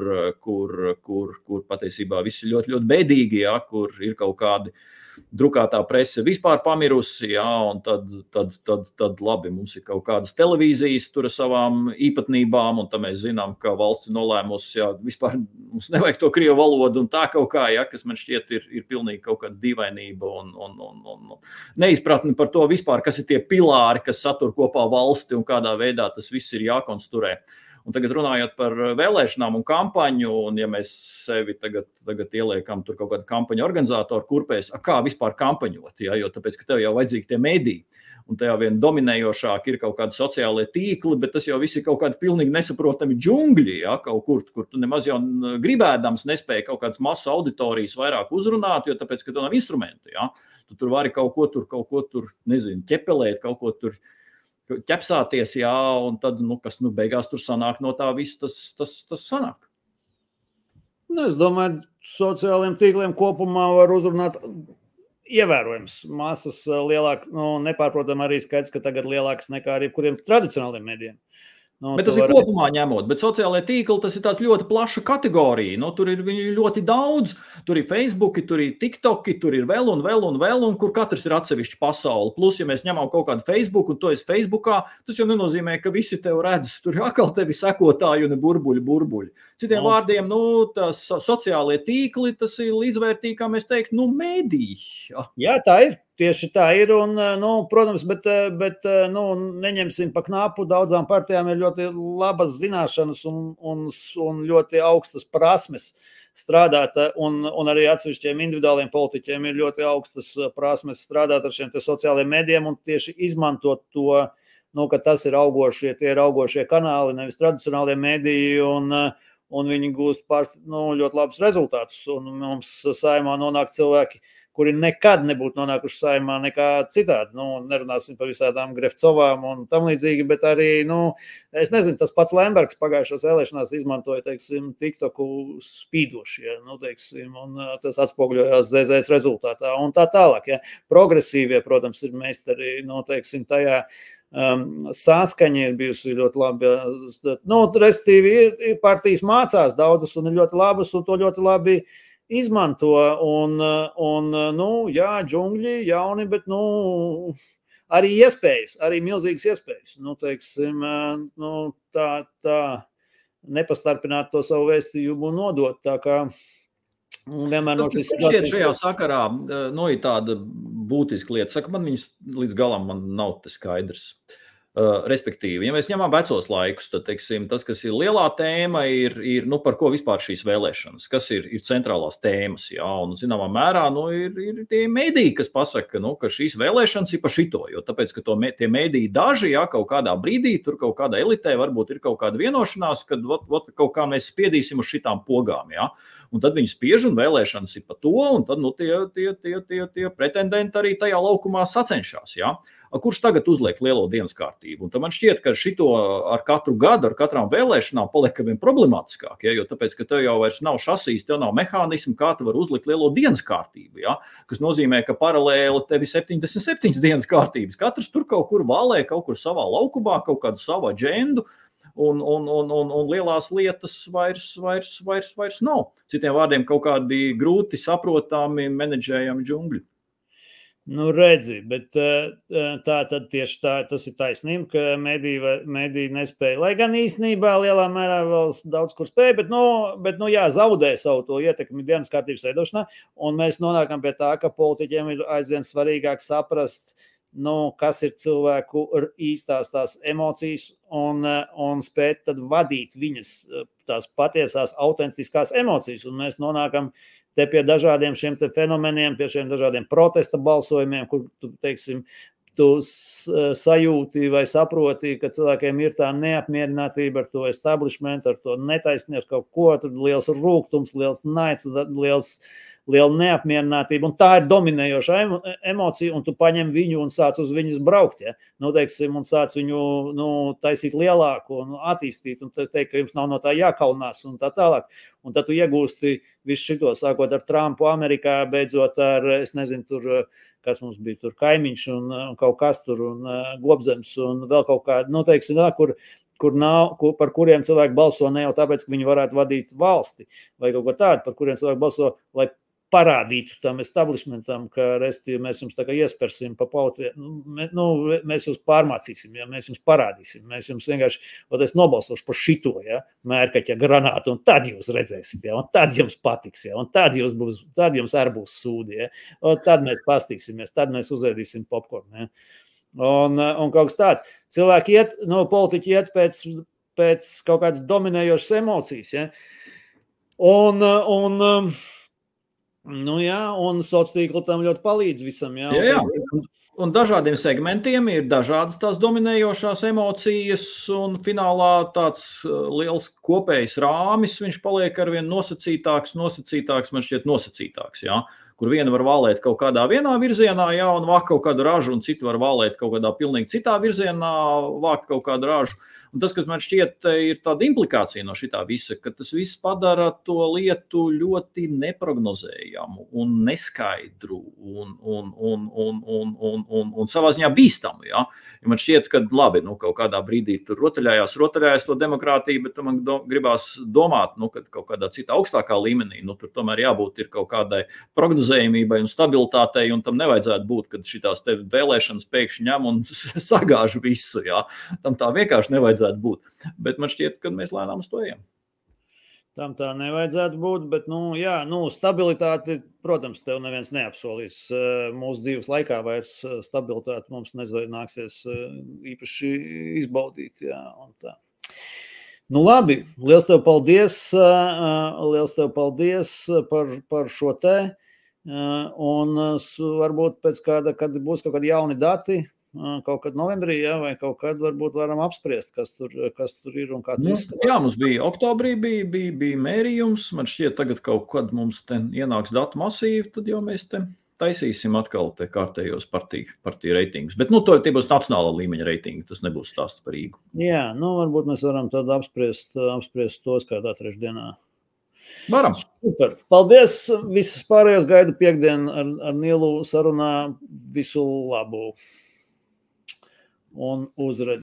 kur patiesībā viss ir ļoti, ļoti bēdīgi, ja, kur ir kaut kādi drukātā prese vispār pamirusi, ja, un tad labi, mums ir kaut kādas televīzijas tur ar savām īpatnībām, un tad mēs zinām, ka valsts ir nolēmusi, ja, vispār mums nevajag to krievu valodu un tā kaut kā, ja, kas man šķiet ir pilnīgi kaut kāda dīvainība un neizpratni par to vispār, kas ir tie pilāri, kas satur kopā valsti un kādā veidā tas viss ir jākonstruē. Un tagad runājot par vēlēšanām un kampaņu, un ja mēs sevi tagad ieliekam tur kaut kādu kampaņu organizātoru kurpēs, kā vispār kampaņot, ja, jo tāpēc, ka tev jau vajadzīgi tie mediji, un tajā vien dominējošāk ir kaut kādi sociālie tīkli, bet tas jau viss ir kaut kādi pilnīgi nesaprotami džungļi, ja, kaut kur tu nemaz jau gribēdams nespēji kaut kādas masu auditorijas vairāk uzrunāt, jo tāpēc, ka tev nav instrumentu, ja. Tu tur vari kaut ko tur, nezinu, ķepelēt, kaut ko tur ķepsāties, jā, un tad, kas beigās tur sanāk no tā viss, tas sanāk.
Es domāju, sociāliem tīkliem kopumā var uzrunāt ievērojams masas lielāk, nepārprotam arī skaidrs, ka tagad lielāks nekā arī kuriem tradicionāliem medijiem.
Bet tas ir kopumā ņemot, bet sociālajie tīkli tas ir tāds ļoti plaša kategorija, tur ir viņi ļoti daudz, tur ir Facebooki, tur ir TikToki, tur ir vēl, un kur katrs ir atsevišķi pasauli. Plus, ja mēs ņemam kaut kādu Facebook un to esi Facebookā, tas jau nenozīmē, ka visi tev redz, tur ir atkal tevi sekotāji un burbuļi. Citiem vārdiem, tas sociālie tīkli, tas ir līdzvērtīgi, kā mēs teikt, mediji.
Jā, tā ir. Tieši tā ir, un, protams, bet neņemsim pa knapu, daudzām partijām ir ļoti labas zināšanas un ļoti augstas prasmes strādāt, un arī atsevišķiem individuāliem politiķiem ir ļoti augstas prasmes strādāt ar šiem te sociālajiem medijiem un tieši izmantot to, ka tas ir tie ir augošie kanāli, nevis tradicionālie mediji, un viņi gūst ļoti labus rezultātus, un mums saimā nonāk cilvēki, kuri nekad nebūtu nonākuši saimā nekā citādi. Nerunāsim par visādām Grefcovām un tam līdzīgi, bet arī, es nezinu, tas pats Lembergs pagājušās vēlēšanās izmantoja, TikToku spīdoši, ja, un tas atspoguļojās ZZS rezultātā un tā tālāk. Ja. Progresīvie, protams, ir meistari, tajā saskaņa ir bijusi ļoti labi. Respektīvi, partijas mācās daudzas un ir ļoti labas un to ļoti labi izmanto jā, džungļi, jauni, bet, arī iespējas, arī milzīgas iespējas. Tā nepastarpināt to savu vēstījumu un nodot, tā kā vienmēr no šīs
situācijas. Šajā sakarā, ir tāda būtiska lieta. Saka, man viņas līdz galam man nav te skaidrs. Respektīvi, ja mēs ņemam vecos laikus, tad, tas, kas ir lielā tēma, ir par ko vispār šīs vēlēšanas, kas ir centrālās tēmas, jā, un zināmā mērā, ir tie mediji, kas pasaka, ka šīs vēlēšanas ir par šito, jo tāpēc, ka tie mediji daži, jā, kaut kādā brīdī, tur kaut kādā elitē varbūt ir kaut kāda vienošanās, kad kaut kā mēs spiedīsim uz šitām pogām, jā, un tad viņi spiež un vēlēšanas ir par to, un tad, tie pretendenti arī tajā laukumā sacenšās, jā. Kurš tagad uzliek lielo dienas kārtību? Un tad man šķiet, ka šito ar katru gadu, ar katrām vēlēšanām paliek vien problemātiskāk, ja? Jo tāpēc, ka tev jau vairs nav šasīs, tev nav mehānismu, kā tu var uzlikt lielo dienas kārtību, ja? Kas nozīmē, ka paralēli tev ir 77 dienas kārtības. Katrs tur kaut kur valē, kaut kur savā laukumā, kaut kādu savu aģendu, un lielās lietas vairs nav. Citiem vārdiem kaut kādi grūti saprotami menedžējami džungļi.
Redzi, bet tā tad tieši tā, tas ir taisnība, ka mediji nespēja, lai gan īstenībā lielā mērā vēl daudz kur spēja, bet jā, zaudē savu to ietekmi dienas kārtības veidošanā, un mēs nonākam pie tā, ka politiķiem ir aizvien svarīgāk saprast, kas ir cilvēku īstās tās emocijas un spēt tad vadīt viņas tās patiesās autentiskās emocijas, un mēs nonākam te pie dažādiem šiem te fenomeniem, pie šiem dažādiem protesta balsojumiem, kur tu sajūti vai saproti, ka cilvēkiem ir tā neapmierinātība ar to establishment, ar to netaisnību, ar kaut ko, tur liels rūgtums, liels naids, liels liela neapmierinātība, un tā ir dominējoša emocija, un tu paņem viņu un sāc uz viņas braukt, ja? Nu, teiksim, un sāc viņu, nu, taisīt lielāku un attīstīt, un teikt, ka jums nav no tā jākaunās un tā tālāk. Un tad tu iegūsti visu šito, sākot ar Trumpu Amerikā, beidzot ar, es nezinu, tur, kas mums bija tur kaimiņš un kaut kas tur un Gobzems un vēl kaut kā, nu, teiksim, par kuriem cilvēki balso ne jau tāpēc, ka viņi varētu vadīt valsti vai kaut ko tādu, par kuriem cilvēki balso, lai parādītu tam establishmentam, ka resti, mēs jums tā kā iespersim pa pautu, nu, mēs jūs pārmācīsim, ja, mēs jums parādīsim, mēs jums vienkārši, es nobalsošu par šito, ja, mērkaķa granātu, un tad jūs redzēsiet, ja, un tad jums patiks, ja, un tad jums arī būs sūdi, ja, un tad mēs pastīsimies, tad mēs uzēdīsim popkornu, ja. Un kaut kas tāds. Cilvēki iet, nu, politiķi iet pēc kaut kādas dominējošas emocijas, ja, nu jā, un sociāltīkli tam ļoti palīdz visam. Jā.
Jā. Un dažādiem segmentiem ir dažādas tās dominējošās emocijas, un finālā tāds liels kopējs rāmis, viņš paliek arvien nosacītāks, man šķiet nosacītāks, jā. Kur viena var valēt kaut kādā vienā virzienā, jā, un vāk kaut kādu ražu, un cita var valēt kaut kādā pilnīgi citā virzienā, vāk kaut kādu ražu. Un tas, kas man šķiet, ir tāda implikācija no šitā visa, ka tas viss padara to lietu ļoti neprognozējamu un neskaidru un savā ziņā bīstamu. Ja? Ja man šķiet, ka labi, nu, kaut kādā brīdī tur rotaļājās to demokrātiju, bet man gribās domāt, nu, ka kaut kādā citā augstākā līmenī, nu, tur tomēr jābūt ir kaut kādai prognozējumībai un stabilitātei, un tam nevajadzētu būt, kad šitās te vēlēšanas pēkšņi ņem un sagāž visu. Ja? Tam tā vienkārši nevajadzētu būt. Bet man šķiet, ka mēs lēnām uz to ejam.
Tam tā nevajadzētu būt, bet, nu, jā, nu, stabilitāti, protams, tev neviens neapsolīs mūsu dzīves laikā vairs stabilitāti mums nāksies īpaši izbaudīt, jā, un tā. Nu, labi, liels tev paldies par šo te, un varbūt pēc kāda, kad būs kaut kādi jauni dati, kaut kad novembrī, jā, vai kaut kad varbūt varam apspriest, kas tur ir un kā tur izskatās.
Jā, mums bija oktobrī, bija mērījums, man šķiet tagad kaut kad mums te ienāks datu masīvi, tad jau mēs te taisīsim atkal te kārtējos partiju reitingus. Bet, nu, tie būs nacionālā līmeņa reitingi, tas nebūs stāsts par Rīgu.
Jā, nu, varbūt mēs varam tad apspriest tos kādā trešdienā.
Varam.
Super. Paldies, visus pārējos gaidu piekdien ar Nilu sarunā, visu labu. Un uzredz.